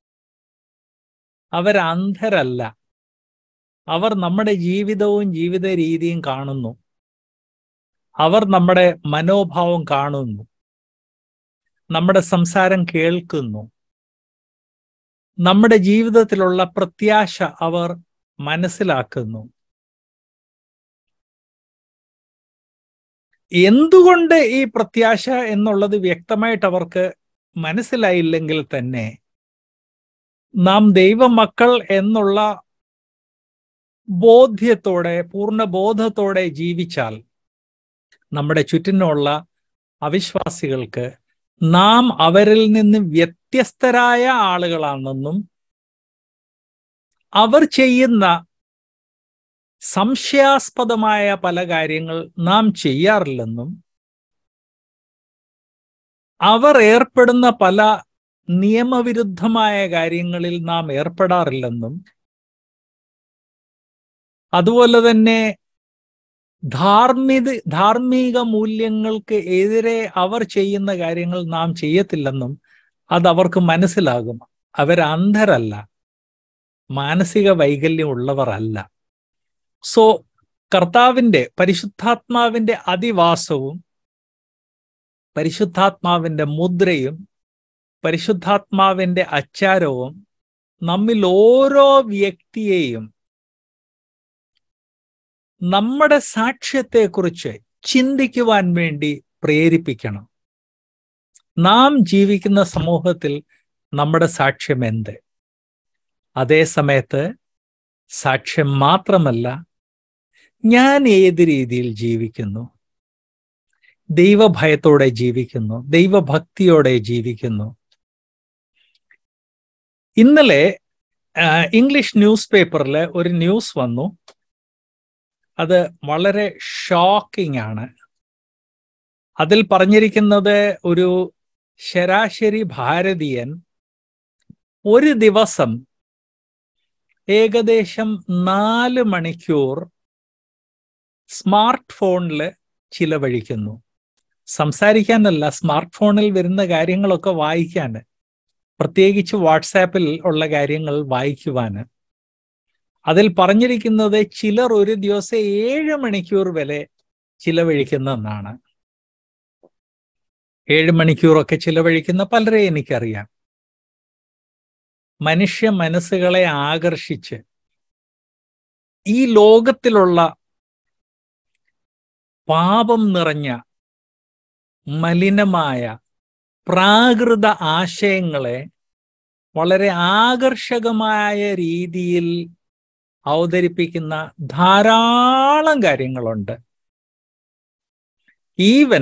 അവരന്ധരല്ല. അവർ നമ്മുടെ ജീവിതവും ജീവിത രീതിയും കാണുന്നു. അവർ നമ്മുടെ മനോഭാവം കാണുന്നു, നമ്മുടെ സംസാരം കേൾക്കുന്നു, നമ്മുടെ ജീവിതത്തിലുള്ള പ്രത്യാശ അവർ മനസ്സിലാക്കുന്നു. എന്തുകൊണ്ട് ഈ പ്രത്യാശ എന്നുള്ളത് വ്യക്തമായിട്ട് അവർക്ക് മനസ്സിലായില്ലെങ്കിൽ തന്നെ നാം ദൈവമക്കൾ എന്നുള്ള ബോധ്യത്തോടെ, പൂർണ്ണ ബോധത്തോടെ ജീവിച്ചാൽ നമ്മുടെ ചുറ്റിനുള്ള അവിശ്വാസികൾക്ക് നാം അവരിൽ നിന്ന് വ്യത്യസ്തരായ ആളുകളാണെന്നും അവർ ചെയ്യുന്ന സംശയാസ്പദമായ പല കാര്യങ്ങൾ നാം ചെയ്യാറില്ലെന്നും അവർ ഏർപ്പെടുന്ന പല നിയമവിരുദ്ധമായ കാര്യങ്ങളിൽ നാം ഏർപ്പെടാറില്ലെന്നും അതുപോലെ തന്നെ ധാർമ്മിക മൂല്യങ്ങൾക്ക് എതിരെ അവർ ചെയ്യുന്ന കാര്യങ്ങൾ നാം ചെയ്യത്തില്ലെന്നും അതവർക്ക് മനസ്സിലാകും. അവരന്ധരല്ല, മാനസിക വൈകല്യം ഉള്ളവർ അല്ല. സോ കർത്താവിൻ്റെ പരിശുദ്ധാത്മാവിൻ്റെ അധിവാസവും പരിശുദ്ധാത്മാവിൻ്റെ മുദ്രയും പരിശുദ്ധാത്മാവിൻ്റെ അച്ചാരവും നമ്മിൽ ഓരോ വ്യക്തിയെയും നമ്മുടെ സാക്ഷ്യത്തെക്കുറിച്ച് ചിന്തിക്കുവാൻ വേണ്ടി പ്രേരിപ്പിക്കണം. നാം ജീവിക്കുന്ന സമൂഹത്തിൽ നമ്മുടെ സാക്ഷ്യം എന്ത്? അതേ സമയത്ത് സാക്ഷ്യം മാത്രമല്ല, ഞാൻ ഏത് രീതിയിൽ ജീവിക്കുന്നു, ദൈവഭയത്തോടെ ജീവിക്കുന്നു, ദൈവഭക്തിയോടെ ജീവിക്കുന്നു. ഇന്നലെ ഇംഗ്ലീഷ് ന്യൂസ് പേപ്പറിൽ ഒരു ന്യൂസ് വന്നു. അത് വളരെ ഷോക്കിംഗ് ആണ്. അതിൽ പറഞ്ഞിരിക്കുന്നത്, ഒരു ശരാശരി ഭാരതീയൻ ഒരു ദിവസം ഏകദേശം 4 മണിക്കൂർ സ്മാർട്ട് ഫോണിൽ ചിലവഴിക്കുന്നു. സംസാരിക്കാനല്ല, സ്മാർട്ട് ഫോണിൽ വരുന്ന കാര്യങ്ങളൊക്കെ വായിക്കാൻ, പ്രത്യേകിച്ച് വാട്സാപ്പിൽ ഉള്ള കാര്യങ്ങൾ വായിക്കുവാന്. അതിൽ പറഞ്ഞിരിക്കുന്നത് ചിലർ ഒരു ദിവസം 7 മണിക്കൂർ വരെ ചിലവഴിക്കുന്നെന്നാണ്. 7 മണിക്കൂറൊക്കെ ചിലവഴിക്കുന്ന പലരെ എനിക്കറിയാം. മനുഷ്യ മനസ്സുകളെ ആകർഷിച്ച് ഈ ലോകത്തിലുള്ള പാപം നിറഞ്ഞ മലിനമായ പ്രാകൃത ആശയങ്ങളെ വളരെ ആകർഷകമായ രീതിയിൽ അവതരിപ്പിക്കുന്ന ധാരാളം കാര്യങ്ങളുണ്ട്. ഈവൻ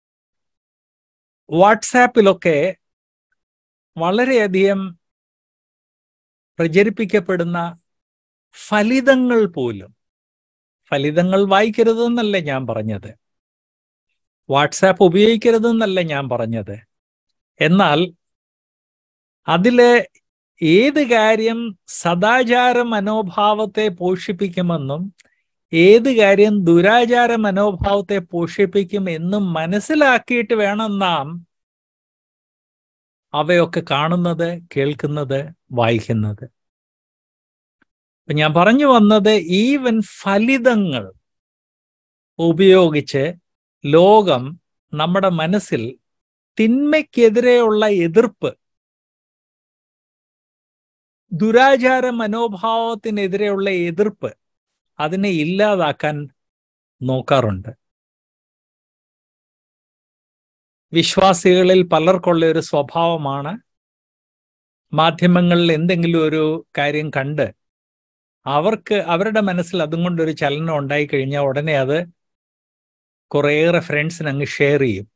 വാട്സാപ്പിലൊക്കെ വളരെയധികം പ്രചരിപ്പിക്കപ്പെടുന്ന ഫലിതങ്ങൾ പോലും, ഫലിതങ്ങൾ വായിക്കരുതെന്നല്ല ഞാൻ പറഞ്ഞത്, വാട്സാപ്പ് ഉപയോഗിക്കരുതെന്നല്ല ഞാൻ പറഞ്ഞത്, എന്നാൽ അതിലെ ഏത് കാര്യം സദാചാര മനോഭാവത്തെ പോഷിപ്പിക്കുമെന്നും ഏത് കാര്യം ദുരാചാര മനോഭാവത്തെ പോഷിപ്പിക്കും എന്നും മനസ്സിലാക്കിയിട്ട് വേണം നാം അവയൊക്കെ കാണുന്നത്, കേൾക്കുന്നത്, വായിക്കുന്നത്. അപ്പൊ ഞാൻ പറഞ്ഞു വന്നത്, ഈവൻ ഫലിതങ്ങൾ ഉപയോഗിച്ച് ലോകം നമ്മുടെ മനസ്സിൽ തിന്മയ്ക്കെതിരെയുള്ള എതിർപ്പ്, ദുരാചാര മനോഭാവത്തിനെതിരെയുള്ള എതിർപ്പ്, അതിനെ ഇല്ലാതാക്കാൻ നോക്കാറുണ്ട്. വിശ്വാസികളിൽ പലർക്കുള്ള ഒരു സ്വഭാവമാണ് മാധ്യമങ്ങളിൽ എന്തെങ്കിലും ഒരു കാര്യം കണ്ട് അവരുടെ മനസ്സിൽ അതും കൊണ്ടൊരു ചലനം ഉണ്ടായിക്കഴിഞ്ഞാൽ ഉടനെ അത് കുറേയേറെ ഫ്രണ്ട്സിന് അങ്ങ് ഷെയർ ചെയ്യും.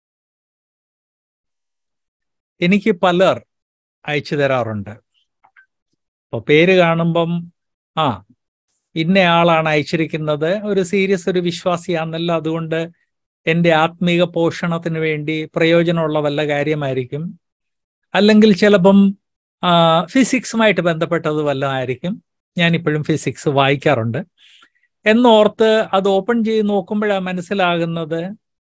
എനിക്ക് പലർ അയച്ചു തരാറുണ്ട്. അപ്പോൾ പേര് കാണുമ്പം ഇന്നയാളാണ് അയച്ചിരിക്കുന്നത്, ഒരു സീരിയസ് ഒരു വിശ്വാസിയാണല്ലോ, അതുകൊണ്ട് എൻ്റെ ആത്മീക പോഷണത്തിന് വേണ്ടി പ്രയോജനമുള്ള വല്ല കാര്യമായിരിക്കും, അല്ലെങ്കിൽ ചിലപ്പം ഫിസിക്സുമായിട്ട് ബന്ധപ്പെട്ടത് വല്ലതായിരിക്കും. ഞാനിപ്പോഴും ഫിസിക്സ് വായിക്കാറുണ്ട് എന്നോർത്ത് അത് ഓപ്പൺ ചെയ്ത് നോക്കുമ്പോഴാണ് മനസ്സിലാകുന്നത്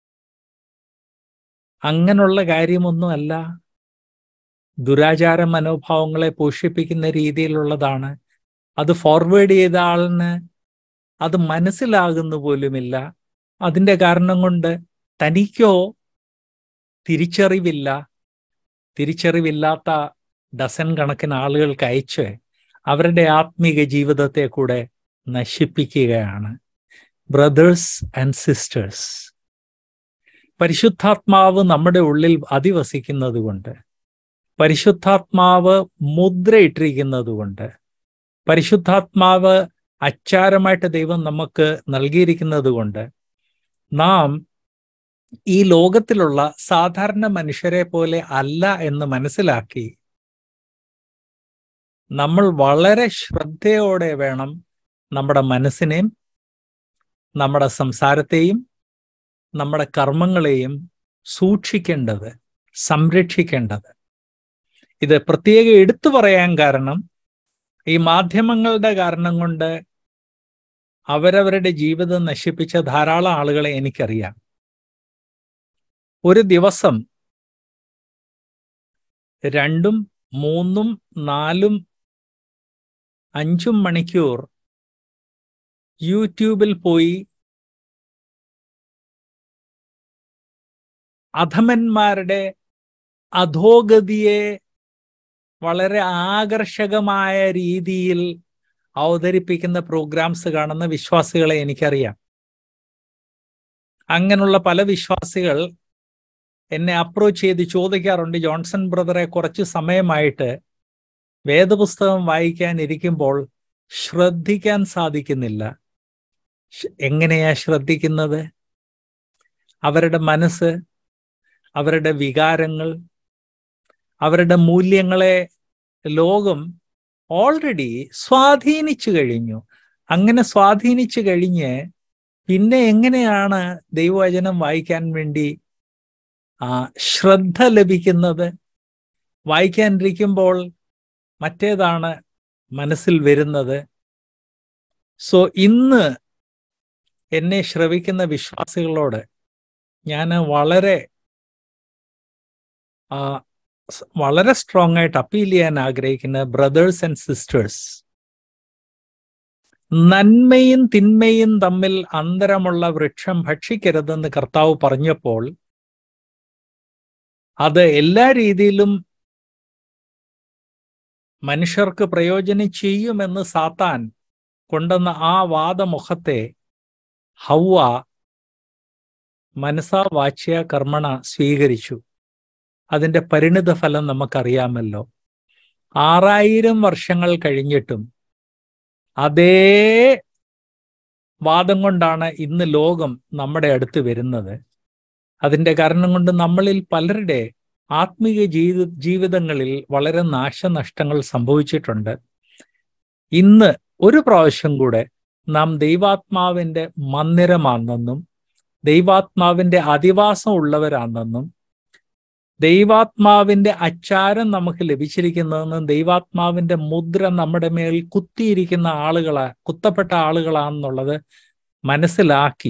അങ്ങനെയുള്ള കാര്യമൊന്നുമല്ല, ദുരാചാര മനോഭാവങ്ങളെ പോഷിപ്പിക്കുന്ന രീതിയിലുള്ളതാണ്. അത് ഫോർവേഡ് ചെയ്ത ആളിന് അത് മനസ്സിലാകുന്ന പോലുമില്ല. അതിൻ്റെ കാരണം കൊണ്ട് തനിക്കോ തിരിച്ചറിവില്ലാത്ത ഡസൻ കണക്കിന് ആളുകൾക്ക് അയച്ച് അവരുടെ ആത്മീക ജീവിതത്തെ കൂടെ നശിപ്പിക്കുകയാണ്. ബ്രദേഴ്സ് ആൻഡ് സിസ്റ്റേഴ്സ്, പരിശുദ്ധാത്മാവ് നമ്മുടെ ഉള്ളിൽ അധിവസിക്കുന്നത് കൊണ്ട്, പരിശുദ്ധാത്മാവ് മുദ്രയിട്ടിരിക്കുന്നത് കൊണ്ട്, പരിശുദ്ധാത്മാവ് അച്ചാരമായിട്ട് ദൈവം നമുക്ക് നൽകിയിരിക്കുന്നത് കൊണ്ട് നാം ഈ ലോകത്തിലുള്ള സാധാരണ മനുഷ്യരെ പോലെ അല്ല എന്ന് മനസ്സിലാക്കി നമ്മൾ വളരെ ശ്രദ്ധയോടെ വേണം നമ്മുടെ മനസ്സിനെയും നമ്മുടെ സംസാരത്തെയും നമ്മുടെ കർമ്മങ്ങളെയും സൂക്ഷിക്കേണ്ടത്, സംരക്ഷിക്കേണ്ടത്. ഇത് പ്രത്യേകം എടുത്തു പറയാൻ കാരണം, ഈ മാധ്യമങ്ങളുടെ കാരണം കൊണ്ട് അവരവരുടെ ജീവിതം നശിപ്പിച്ച ധാരാളം ആളുകളെ എനിക്കറിയാം. ഒരു ദിവസം 2, 3, 4, 5 മണിക്കൂർ യൂട്യൂബിൽ പോയി അധമന്മാരുടെ അധോഗതിയെ വളരെ ആകർഷകമായ രീതിയിൽ അവതരിപ്പിക്കുന്ന പ്രോഗ്രാംസ് കാണുന്ന വിശ്വാസികളെ എനിക്കറിയാം. അങ്ങനെയുള്ള പല വിശ്വാസികൾ എന്നെ അപ്രോച്ച് ചെയ്ത് ചോദിക്കാറുണ്ട്, ജോൺസൺ ബ്രദറെ, കുറച്ച് സമയമായിട്ട് വേദപുസ്തകം വായിക്കാൻ ഇരിക്കുമ്പോൾ ശ്രദ്ധിക്കാൻ സാധിക്കുന്നില്ല. എങ്ങനെയാ ശ്രദ്ധിക്കുന്നത്? അവരുടെ മനസ്സ്, അവരുടെ വികാരങ്ങൾ, അവരുടെ മൂല്യങ്ങളെ ലോകം ഓൾറെഡി സ്വാധീനിച്ചു കഴിഞ്ഞു. അങ്ങനെ സ്വാധീനിച്ചു കഴിഞ്ഞ് പിന്നെ എങ്ങനെയാണ് ദൈവവചനം വായിക്കാൻ വേണ്ടി ശ്രദ്ധ ലഭിക്കുന്നത്? വായിക്കാനിരിക്കുമ്പോൾ മറ്റേതാണ് മനസ്സിൽ വരുന്നത്. സോ ഇന്ന് എന്നെ ശ്രവിക്കുന്ന വിശ്വാസികളോട് ഞാൻ വളരെ സ്ട്രോങ് ആയിട്ട് അപ്പീൽ ചെയ്യാൻ ആഗ്രഹിക്കുന്ന, ബ്രദേഴ്സ് ആൻഡ് സിസ്റ്റേഴ്സ്, നന്മയും തിന്മയും തമ്മിൽ അന്തരമുള്ള വൃക്ഷം ഭക്ഷിക്കരുതെന്ന് കർത്താവ് പറഞ്ഞപ്പോൾ അത് എല്ലാ രീതിയിലും മനുഷ്യർക്ക് പ്രയോജനം ചെയ്യുമെന്ന് സാത്താൻ കൊണ്ടുവന്ന ആ വാദമുഖത്തെ ഹൗവ മനസാ വാച്യ കർമ്മണ സ്വീകരിച്ചു. അതിൻ്റെ പരിണിത ഫലം നമുക്കറിയാമല്ലോ. 6000 വർഷങ്ങൾ കഴിഞ്ഞിട്ടും അതേ വാദം കൊണ്ടാണ് ഇന്ന് ലോകം നമ്മുടെ അടുത്ത് വരുന്നത്. അതിൻ്റെ കാരണം കൊണ്ട് നമ്മളിൽ പലരുടെ ആത്മീയ ജീവിതങ്ങളിൽ വളരെ നാശനഷ്ടങ്ങൾ സംഭവിച്ചിട്ടുണ്ട്. ഇന്ന് ഒരു പ്രാവശ്യം കൂടെ നാം ദൈവാത്മാവിൻ്റെ മന്ദിരമാണെന്നും ദൈവാത്മാവിൻ്റെ അധിവാസം ഉള്ളവരാണെന്നും ദൈവാത്മാവിൻ്റെ അച്ചാരം നമുക്ക് ലഭിച്ചിരിക്കുന്നതെന്നും ദൈവാത്മാവിൻ്റെ മുദ്ര നമ്മുടെ മേൽ കുത്തപ്പെട്ട ആളുകളാണെന്നുള്ളത് മനസ്സിലാക്കി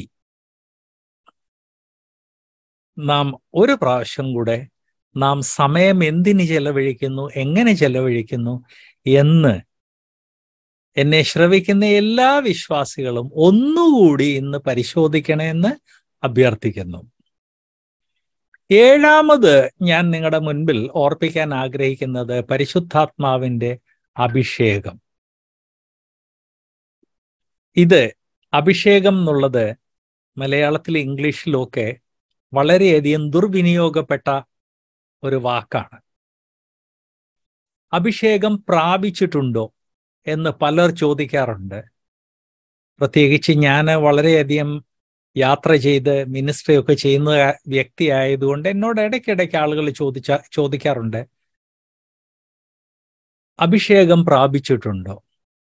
നാം ഒരു പ്രാവശ്യം കൂടെ നാം സമയം എന്തിന് ചെലവഴിക്കുന്നു, എങ്ങനെ ചെലവഴിക്കുന്നു എന്ന് എന്നെ ശ്രവിക്കുന്ന എല്ലാ വിശ്വാസികളും ഒന്നുകൂടി ഇന്ന് പരിശോധിക്കണമെന്ന് അഭ്യർത്ഥിക്കുന്നു. ഏഴാമത് ഞാൻ നിങ്ങളുടെ മുൻപിൽ ഓർപ്പിക്കാൻ ആഗ്രഹിക്കുന്നത് പരിശുദ്ധാത്മാവിൻ്റെ അഭിഷേകം. ഇത് അഭിഷേകം എന്നുള്ളത് മലയാളത്തിലും ഇംഗ്ലീഷിലും ഒക്കെ വളരെയധികം ദുർവിനിയോഗപ്പെട്ട ഒരു വാക്കാണ്. അഭിഷേകം പ്രാപിച്ചിട്ടുണ്ടോ എന്ന് പലർ ചോദിക്കാറുണ്ട്. പ്രത്യേകിച്ച് ഞാൻ വളരെയധികം യാത്ര ചെയ്ത് മിനിസ്ട്രി ഒക്കെ ചെയ്യുന്ന വ്യക്തി ആയതുകൊണ്ട് എന്നോട് ഇടയ്ക്കിടയ്ക്ക് ആളുകൾ ചോദിക്കാറുണ്ട്, അഭിഷേകം പ്രാപിച്ചിട്ടുണ്ടോ?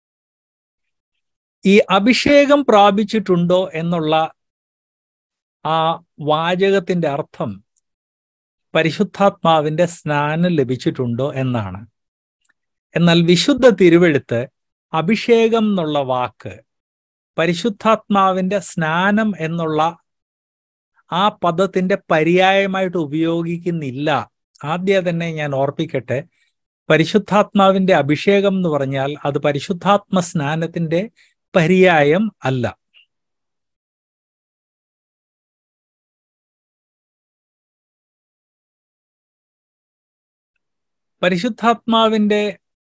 ഈ അഭിഷേകം പ്രാപിച്ചിട്ടുണ്ടോ എന്നുള്ള ആ വാചകത്തിന്റെ അർത്ഥം പരിശുദ്ധാത്മാവിന്റെ സ്നാനം ലഭിച്ചിട്ടുണ്ടോ എന്നാണ്. എന്നാൽ വിശുദ്ധ തിരുവെഴുത്ത് അഭിഷേകം എന്നുള്ള വാക്ക് പരിശുദ്ധാത്മാവിന്റെ സ്നാനം എന്നുള്ള ആ പദത്തിന്റെ പര്യായമായിട്ട് ഉപയോഗിക്കുന്നില്ല. ആദ്യം തന്നെ ഞാൻ ഓർപ്പിക്കട്ടെ, പരിശുദ്ധാത്മാവിന്റെ അഭിഷേകം എന്ന് പറഞ്ഞാൽ അത് പരിശുദ്ധാത്മ സ്നാനത്തിന്റെ പര്യായം അല്ല. പരിശുദ്ധാത്മാവിന്റെ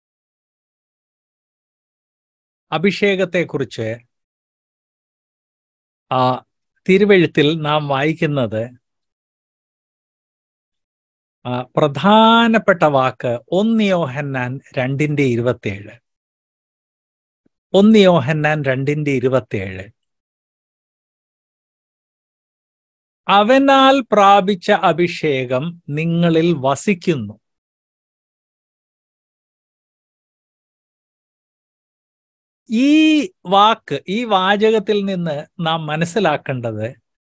അഭിഷേകത്തെക്കുറിച്ച് തിരുവെഴുത്തിൽ നാം വായിക്കുന്നത് പ്രധാനപ്പെട്ട വാക്ക് 1 യോഹന്നാൻ 2:27. 1 യോഹന്നാൻ 2:27. അവനാൽ പ്രാപിച്ച അഭിഷേകം നിങ്ങളിൽ വസിക്കുന്നു. ഈ വാചകത്തിൽ നിന്ന് നാം മനസ്സിലാക്കേണ്ടത്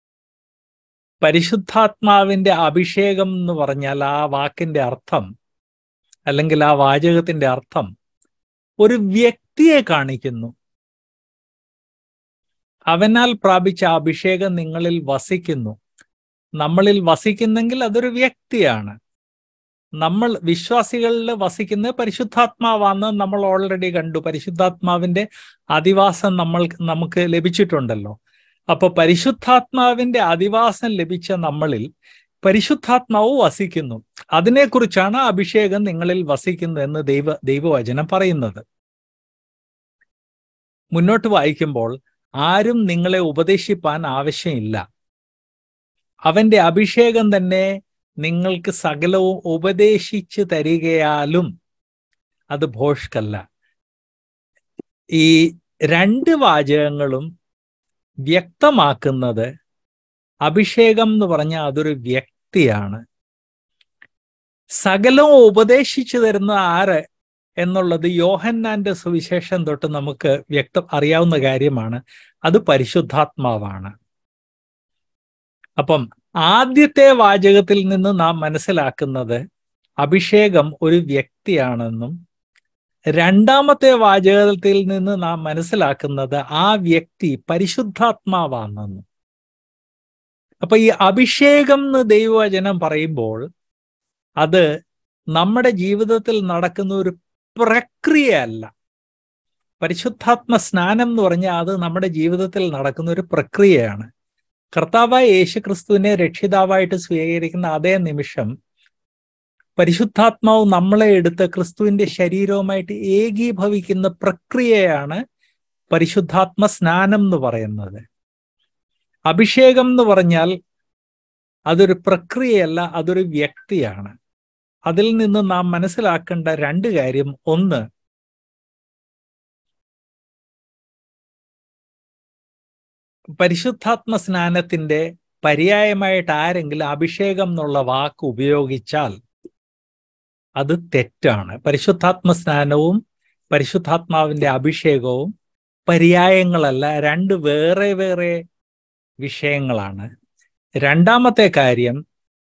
പരിശുദ്ധാത്മാവിന്റെ അഭിഷേകം എന്ന് പറഞ്ഞാൽ ആ വാക്കിന്റെ അർത്ഥം അല്ലെങ്കിൽ ആ വാചകത്തിന്റെ അർത്ഥം ഒരു വ്യക്തിയെ കാണിക്കുന്നു. അവനാൽ പ്രാപിച്ച അഭിഷേകം നിങ്ങളിൽ വസിക്കുന്നു. നമ്മളിൽ വസിക്കുന്നെങ്കിൽ അതൊരു വ്യക്തിയാണ്. നമ്മൾ വിശ്വാസികളിൽ വസിക്കുന്നത് പരിശുദ്ധാത്മാവാന്ന് നമ്മൾ ഓൾറെഡി കണ്ടു. പരിശുദ്ധാത്മാവിന്റെ അധിവാസം നമുക്ക് ലഭിച്ചിട്ടുണ്ടല്ലോ. അപ്പൊ പരിശുദ്ധാത്മാവിന്റെ അധിവാസം ലഭിച്ച നമ്മളിൽ പരിശുദ്ധാത്മാവ് വസിക്കുന്നു. അതിനെക്കുറിച്ചാണ് അഭിഷേകം നിങ്ങളിൽ വസിക്കുന്നു എന്ന് ദൈവവചനം പറയുന്നത്. മുന്നോട്ട് വായിക്കുമ്പോൾ ആരും നിങ്ങളെ ഉപദേശിപ്പാൻ ആവശ്യമില്ല, അവന്റെ അഭിഷേകം തന്നെ നിങ്ങൾക്ക് സകലവും ഉപദേശിച്ചു തരികയാലും അത് ഭോഷ്കല്ല. ഈ രണ്ട് വാചകങ്ങളും വ്യക്തമാക്കുന്നത് അഭിഷേകം എന്ന് പറഞ്ഞാൽ അതൊരു വ്യക്തിയാണ്. സകലവും ഉപദേശിച്ചു തരുന്ന ആര് എന്നുള്ളത് യോഹന്നാന്റെ സുവിശേഷം തൊട്ട് നമുക്ക് അറിയാവുന്ന കാര്യമാണ്. അത് പരിശുദ്ധാത്മാവാണ്. അപ്പം ആദ്യത്തെ വാചകത്തിൽ നിന്ന് നാം മനസ്സിലാക്കുന്നത് അഭിഷേകം ഒരു വ്യക്തിയാണെന്നും രണ്ടാമത്തെ വാചകത്തിൽ നിന്ന് നാം മനസ്സിലാക്കുന്നത് ആ വ്യക്തി പരിശുദ്ധാത്മാവാണെന്നും. അപ്പൊ ഈ അഭിഷേകം എന്ന് ദൈവവചനം പറയുമ്പോൾ അത് നമ്മുടെ ജീവിതത്തിൽ നടക്കുന്ന ഒരു പ്രക്രിയയല്ല. പരിശുദ്ധാത്മ സ്നാനം എന്ന് പറഞ്ഞാൽ അത് നമ്മുടെ ജീവിതത്തിൽ നടക്കുന്ന ഒരു പ്രക്രിയയാണ്. കർത്താവായ യേശുക്രിസ്തുവിനെ രക്ഷിതാവായിട്ട് സ്വീകരിക്കുന്ന അതേ നിമിഷം പരിശുദ്ധാത്മാവ് നമ്മളെ എടുത്ത് ക്രിസ്തുവിന്റെ ശരീരവുമായിട്ട് ഏകീഭവിക്കുന്ന പ്രക്രിയയാണ് പരിശുദ്ധാത്മ സ്നാനം എന്ന് പറയുന്നത്. അഭിഷേകം എന്ന് പറഞ്ഞാൽ അതൊരു പ്രക്രിയയല്ല, അതൊരു വ്യക്തിയാണ്. അതിൽ നിന്ന് നാം മനസ്സിലാക്കേണ്ട രണ്ട് കാര്യം: ഒന്ന്, പരിശുദ്ധാത്മ സ്നാനത്തിന്റെ പര്യായമായിട്ട് ആരെങ്കിലും അഭിഷേകം എന്നുള്ള വാക്ക് ഉപയോഗിച്ചാൽ അത് തെറ്റാണ്. പരിശുദ്ധാത്മ സ്നാനവും പരിശുദ്ധാത്മാവിന്റെ അഭിഷേകവും പര്യായങ്ങളല്ല, രണ്ട് വേറെ വേറെ വിഷയങ്ങളാണ്. രണ്ടാമത്തെ കാര്യം,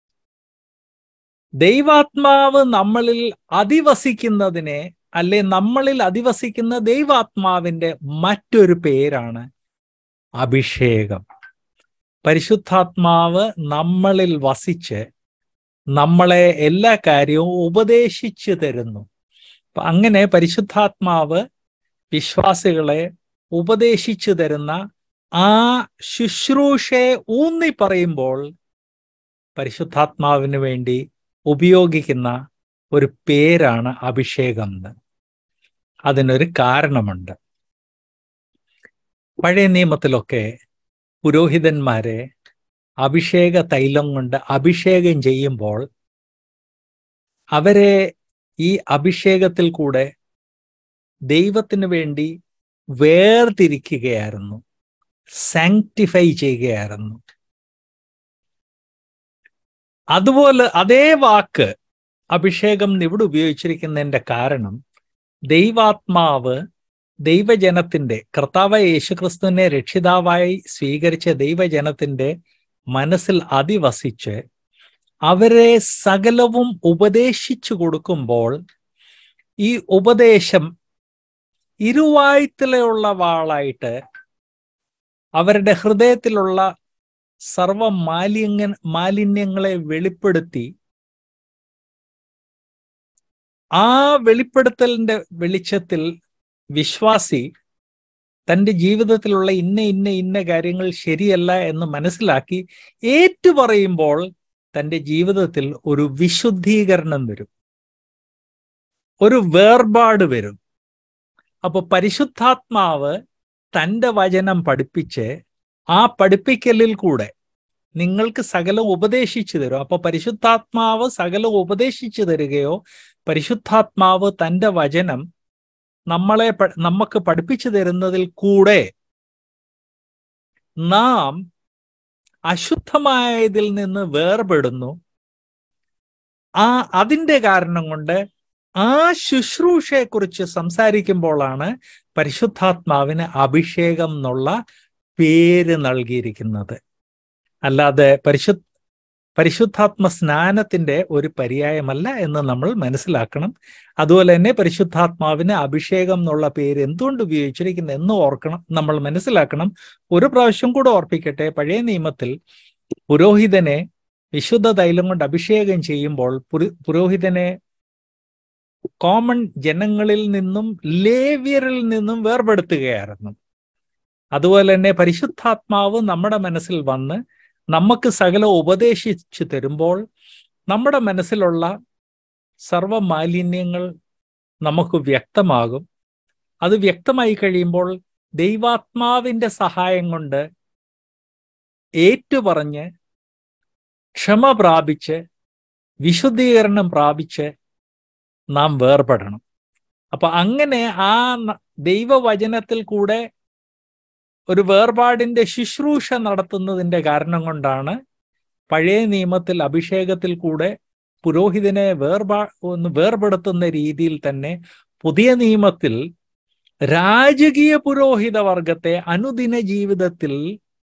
ദൈവാത്മാവ് നമ്മളിൽ അധിവസിക്കുന്നതിനെ അല്ലെ നമ്മളിൽ അധിവസിക്കുന്ന ദൈവാത്മാവിന്റെ മറ്റൊരു പേരാണ് അഭിഷേകം. പരിശുദ്ധാത്മാവ് നമ്മളിൽ വസിച്ച് നമ്മളെ എല്ലാ കാര്യവും ഉപദേശിച്ചു തരുന്നു. അപ്പൊ അങ്ങനെ പരിശുദ്ധാത്മാവ് വിശ്വാസികളെ ഉപദേശിച്ചു തരുന്ന ആ ശുശ്രൂഷയെ ഊന്നി പറയുമ്പോൾ പരിശുദ്ധാത്മാവിന് വേണ്ടി ഉപയോഗിക്കുന്ന ഒരു പേരാണ് അഭിഷേകം എന്ന്. അതിനൊരു കാരണമുണ്ട്. പഴയ നിയമത്തിലൊക്കെ പുരോഹിതന്മാരെ അഭിഷേക തൈലം കൊണ്ട് അഭിഷേകം ചെയ്യുമ്പോൾ അവരെ ഈ അഭിഷേകത്തിൽ കൂടെ ദൈവത്തിന് വേണ്ടി വേർതിരിക്കുകയായിരുന്നു, സാങ്ക്ടിഫൈ ചെയ്യുകയായിരുന്നു. അതുപോലെ അതേ വാക്ക് അഭിഷേകം ഇവിടെ ഉപയോഗിച്ചിരിക്കുന്നതിന്റെ കാരണം, ദൈവാത്മാവ് ദൈവജനത്തിന്റെ, കർത്താവായ യേശുക്രിസ്തുവിനെ രക്ഷിതാവായി സ്വീകരിച്ച ദൈവജനത്തിന്റെ മനസ്സിൽ അധിവസിച്ച് അവരെ സകലവും ഉപദേശിച്ചു കൊടുക്കുമ്പോൾ ഈ ഉപദേശം ഇരുവായ്ത്തലയുള്ള വാളായിട്ട് അവരുടെ ഹൃദയത്തിലുള്ള സർവ മാലിന്യങ്ങളെ വെളിപ്പെടുത്തി ആ വെളിപ്പെടുത്തലിന്റെ വെളിച്ചത്തിൽ വിശ്വാസി തൻ്റെ ജീവിതത്തിലുള്ള ഇന്ന കാര്യങ്ങൾ ശരിയല്ല എന്ന് മനസ്സിലാക്കി ഏറ്റുപറയുമ്പോൾ തൻ്റെ ജീവിതത്തിൽ ഒരു വിശുദ്ധീകരണം വരും, ഒരു വേർപാട് വരും. അപ്പൊ പരിശുദ്ധാത്മാവ് തൻ്റെ വചനം പഠിപ്പിച്ച് ആ പഠിപ്പിക്കലിൽ കൂടെ നിങ്ങൾക്ക് സകലം ഉപദേശിച്ചു തരും. അപ്പൊ പരിശുദ്ധാത്മാവ് സകലം ഉപദേശിച്ചു തരികയോ പരിശുദ്ധാത്മാവ് തൻ്റെ വചനം നമുക്ക് പഠിപ്പിച്ചു തരുന്നതിൽ കൂടെ നാം അശുദ്ധമായതിൽ നിന്ന് വേർപെടുന്നു. അതിൻ്റെ കാരണം കൊണ്ട് ആ ശുശ്രൂഷയെക്കുറിച്ച് സംസാരിക്കുമ്പോഴാണ് പരിശുദ്ധാത്മാവിന് അഭിഷേകം എന്നുള്ള പേര് നൽകിയിരിക്കുന്നത്. അല്ലാതെ പരിശുദ്ധാത്മ സ്നാനത്തിന്റെ ഒരു പര്യായമല്ല എന്ന് നമ്മൾ മനസ്സിലാക്കണം. അതുപോലെ തന്നെ പരിശുദ്ധാത്മാവിന് അഭിഷേകം എന്നുള്ള പേര് എന്തുകൊണ്ട് ഉപയോഗിച്ചിരിക്കുന്നു എന്ന് ഓർക്കണം, നമ്മൾ മനസ്സിലാക്കണം. ഒരു പ്രാവശ്യം കൂടെ ഓർപ്പിക്കട്ടെ, പഴയ നിയമത്തിൽ പുരോഹിതനെ വിശുദ്ധ തൈലം കൊണ്ട് അഭിഷേകം ചെയ്യുമ്പോൾ പുരോഹിതനെ കോമൺ ജനങ്ങളിൽ നിന്നും ലേവ്യരിൽ നിന്നും വേർപെടുത്തുകയായിരുന്നു. അതുപോലെ തന്നെ പരിശുദ്ധാത്മാവ് നമ്മുടെ മനസ്സിൽ വന്ന് നമുക്ക് സകലം ഉപദേശിച്ചു തരുമ്പോൾ നമ്മുടെ മനസ്സിലുള്ള സർവ മാലിന്യങ്ങൾ നമുക്ക് വ്യക്തമാകും. അത് വ്യക്തമായി കഴിയുമ്പോൾ ദൈവാത്മാവിൻ്റെ സഹായം കൊണ്ട് ഏറ്റുപറഞ്ഞ് ക്ഷമ പ്രാപിച്ച് വിശുദ്ധീകരണം പ്രാപിച്ച് നാം വേർപെടണം. അപ്പൊ അങ്ങനെ ആ ദൈവവചനത്തിൽ കൂടെ ഒരു വേർപാടിന്റെ ശുശ്രൂഷ നടത്തുന്നതിൻ്റെ കാരണം കൊണ്ടാണ് പഴയ നിയമത്തിൽ അഭിഷേകത്തിൽ കൂടെ പുരോഹിതനെ വേർപെടുത്തുന്ന രീതിയിൽ തന്നെ പുതിയ നിയമത്തിൽ രാജകീയ പുരോഹിത വർഗത്തെ അനുദിന ജീവിതത്തിൽ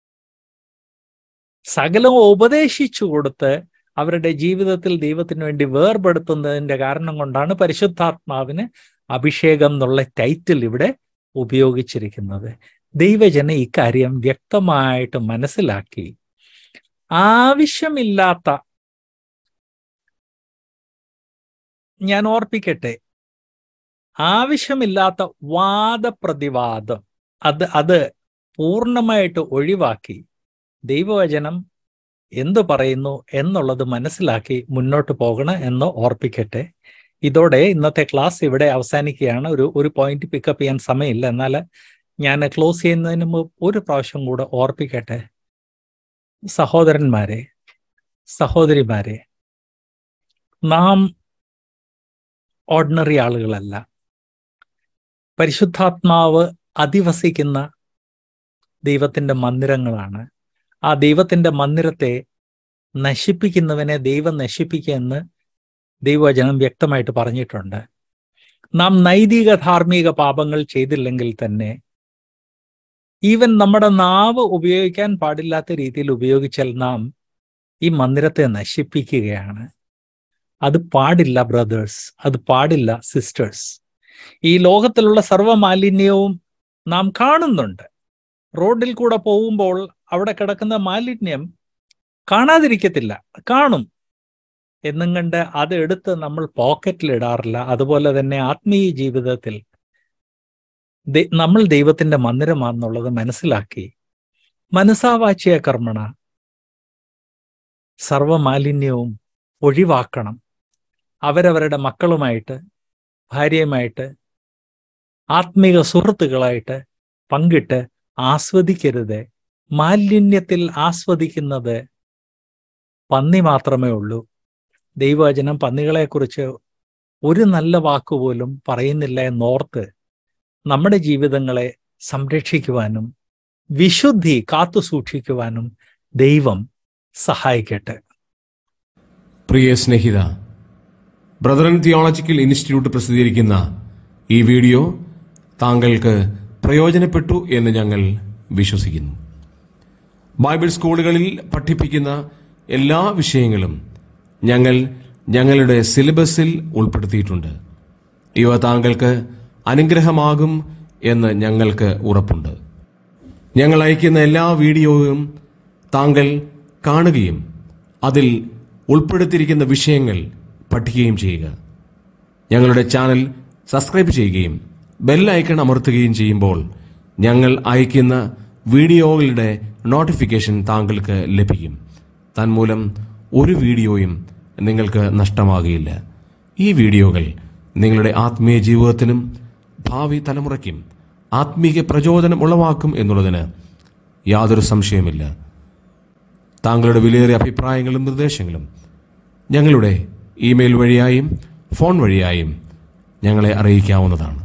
സകലം ഉപദേശിച്ചു കൊടുത്ത് അവരുടെ ജീവിതത്തിൽ ദൈവത്തിന് വേണ്ടി വേർപെടുത്തുന്നതിൻ്റെ കാരണം കൊണ്ടാണ് പരിശുദ്ധാത്മാവിന് അഭിഷേകം എന്നുള്ള ടൈറ്റിൽ ഇവിടെ ഉപയോഗിച്ചിരിക്കുന്നത്. ദൈവജന ഇക്കാര്യം വ്യക്തമായിട്ട് മനസ്സിലാക്കി ആവശ്യമില്ലാത്ത, ഞാൻ ഓർപ്പിക്കട്ടെ, ആവശ്യമില്ലാത്ത വാദപ്രതിവാദം അത് പൂർണ്ണമായിട്ട് ഒഴിവാക്കി ദൈവവചനം എന്തു പറയുന്നു എന്നുള്ളത് മനസ്സിലാക്കി മുന്നോട്ട് പോകണം എന്ന് ഓർപ്പിക്കട്ടെ. ഇതോടെ ഇന്നത്തെ ക്ലാസ് ഇവിടെ അവസാനിക്കുകയാണ്. ഒരു പോയിന്റ് പിക്കപ്പ് ചെയ്യാൻ സമയമില്ല, എന്നാൽ ഞാൻ ക്ലോസ് ചെയ്യുന്നതിന് മുമ്പ് ഒരു പ്രാവശ്യം കൂടെ ഓർപ്പിക്കട്ടെ. സഹോദരന്മാരെ, സഹോദരിമാരെ, നാം ഓർഡിനറി ആളുകളല്ല. പരിശുദ്ധാത്മാവ് അധിവസിക്കുന്ന ദൈവത്തിൻ്റെ മന്ദിരങ്ങളാണ്. ആ ദൈവത്തിൻ്റെ മന്ദിരത്തെ നശിപ്പിക്കുന്നവനെ ദൈവം നശിപ്പിക്കുമെന്ന് ദൈവവചനം വ്യക്തമായിട്ട് പറഞ്ഞിട്ടുണ്ട്. നാം നൈതിക ധാർമ്മിക പാപങ്ങൾ ചെയ്തില്ലെങ്കിൽ തന്നെ ഈവൻ നമ്മുടെ നാവ് ഉപയോഗിക്കാൻ പാടില്ലാത്ത രീതിയിൽ ഉപയോഗിച്ചാൽ നാം ഈ മന്ദിരത്തെ നശിപ്പിക്കുകയാണ്. അത് പാടില്ല ബ്രദേഴ്സ്, അത് പാടില്ല സിസ്റ്റേഴ്സ്. ഈ ലോകത്തിലുള്ള സർവ്വമാലിന്യവും നാം കാണുന്നുണ്ട്. റോഡിൽ കൂടെ പോകുമ്പോൾ അവിടെ കിടക്കുന്ന മാലിന്യം കാണാതിരിക്കത്തില്ല, കാണും എന്നും കണ്ട് അത് എടുത്ത് നമ്മൾ പോക്കറ്റിൽ ഇടാറില്ല. അതുപോലെ തന്നെ ആത്മീയ ജീവിതത്തിൽ നമ്മൾ ദൈവത്തിൻ്റെ മന്ദിരമാണെന്നുള്ളത് മനസ്സിലാക്കി മനസാവാച്യ കർമ്മണ സർവമാലിന്യവും ഒഴിവാക്കണം. അവരവരുടെ മക്കളുമായിട്ട്, ഭാര്യയുമായിട്ട്, ആത്മീക സുഹൃത്തുക്കളായിട്ട് പങ്കിട്ട് ആസ്വദിക്കരുത്. മാലിന്യത്തിൽ ആസ്വദിക്കുന്നത് പന്നി മാത്രമേ ഉള്ളൂ. ദൈവവചനം പന്നികളെക്കുറിച്ച് ഒരു നല്ല വാക്കുപോലും പറയുന്നില്ല എന്നോർത്ത് നമ്മുടെ ജീവിതങ്ങളെ സംരക്ഷിക്കുവാനും വിശുദ്ധി കാത്തു സൂക്ഷിക്കുവാനും ദൈവം സഹായിക്കട്ടെ. പ്രിയ സ്നേഹിത, ബ്രദറൻ തിയോളജിക്കൽ ഇൻസ്റ്റിറ്റ്യൂട്ട് പ്രസിദ്ധീകരിക്കുന്ന ഈ വീഡിയോ താങ്കൾക്ക് പ്രയോജനപ്പെട്ടു എന്ന് ഞങ്ങൾ വിശ്വസിക്കുന്നു. ബൈബിൾ സ്കൂളുകളിൽ പഠിപ്പിക്കുന്ന എല്ലാ വിഷയങ്ങളും ഞങ്ങൾ ഞങ്ങളുടെ സിലബസിൽ ഉൾപ്പെടുത്തിയിട്ടുണ്ട്. ഇവ താങ്കൾക്ക് അനുഗ്രഹമാകും എന്ന് ഞങ്ങൾക്ക് ഉറപ്പുണ്ട്. ഞങ്ങൾ അയക്കുന്ന എല്ലാ വീഡിയോയും താങ്കൾ കാണുകയും അതിൽ ഉൾപ്പെടുത്തിയിരിക്കുന്ന വിഷയങ്ങൾ പഠിക്കുകയും ചെയ്യുക. ഞങ്ങളുടെ ചാനൽ സബ്സ്ക്രൈബ് ചെയ്യുകയും ബെൽ ഐക്കൺ അമർത്തുകയും ചെയ്യുമ്പോൾ ഞങ്ങൾ അയക്കുന്ന വീഡിയോകളുടെ നോട്ടിഫിക്കേഷൻ താങ്കൾക്ക് ലഭിക്കും. തന്മൂലം ഒരു വീഡിയോയും നിങ്ങൾക്ക് നഷ്ടമാകുകയില്ല. ഈ വീഡിയോകൾ നിങ്ങളുടെ ആത്മീയ ജീവിതത്തിനും ഭാവി തലമുറയ്ക്കും ആത്മീയ പ്രചോദനം ഉളവാക്കും എന്നുള്ളതിന് യാതൊരു സംശയമില്ല. താങ്കളുടെ വിലയേറിയ അഭിപ്രായങ്ങളും നിർദ്ദേശങ്ങളും ഞങ്ങളുടെ ഇമെയിൽ വഴിയായും ഫോൺ വഴിയായും ഞങ്ങളെ അറിയിക്കാവുന്നതാണ്.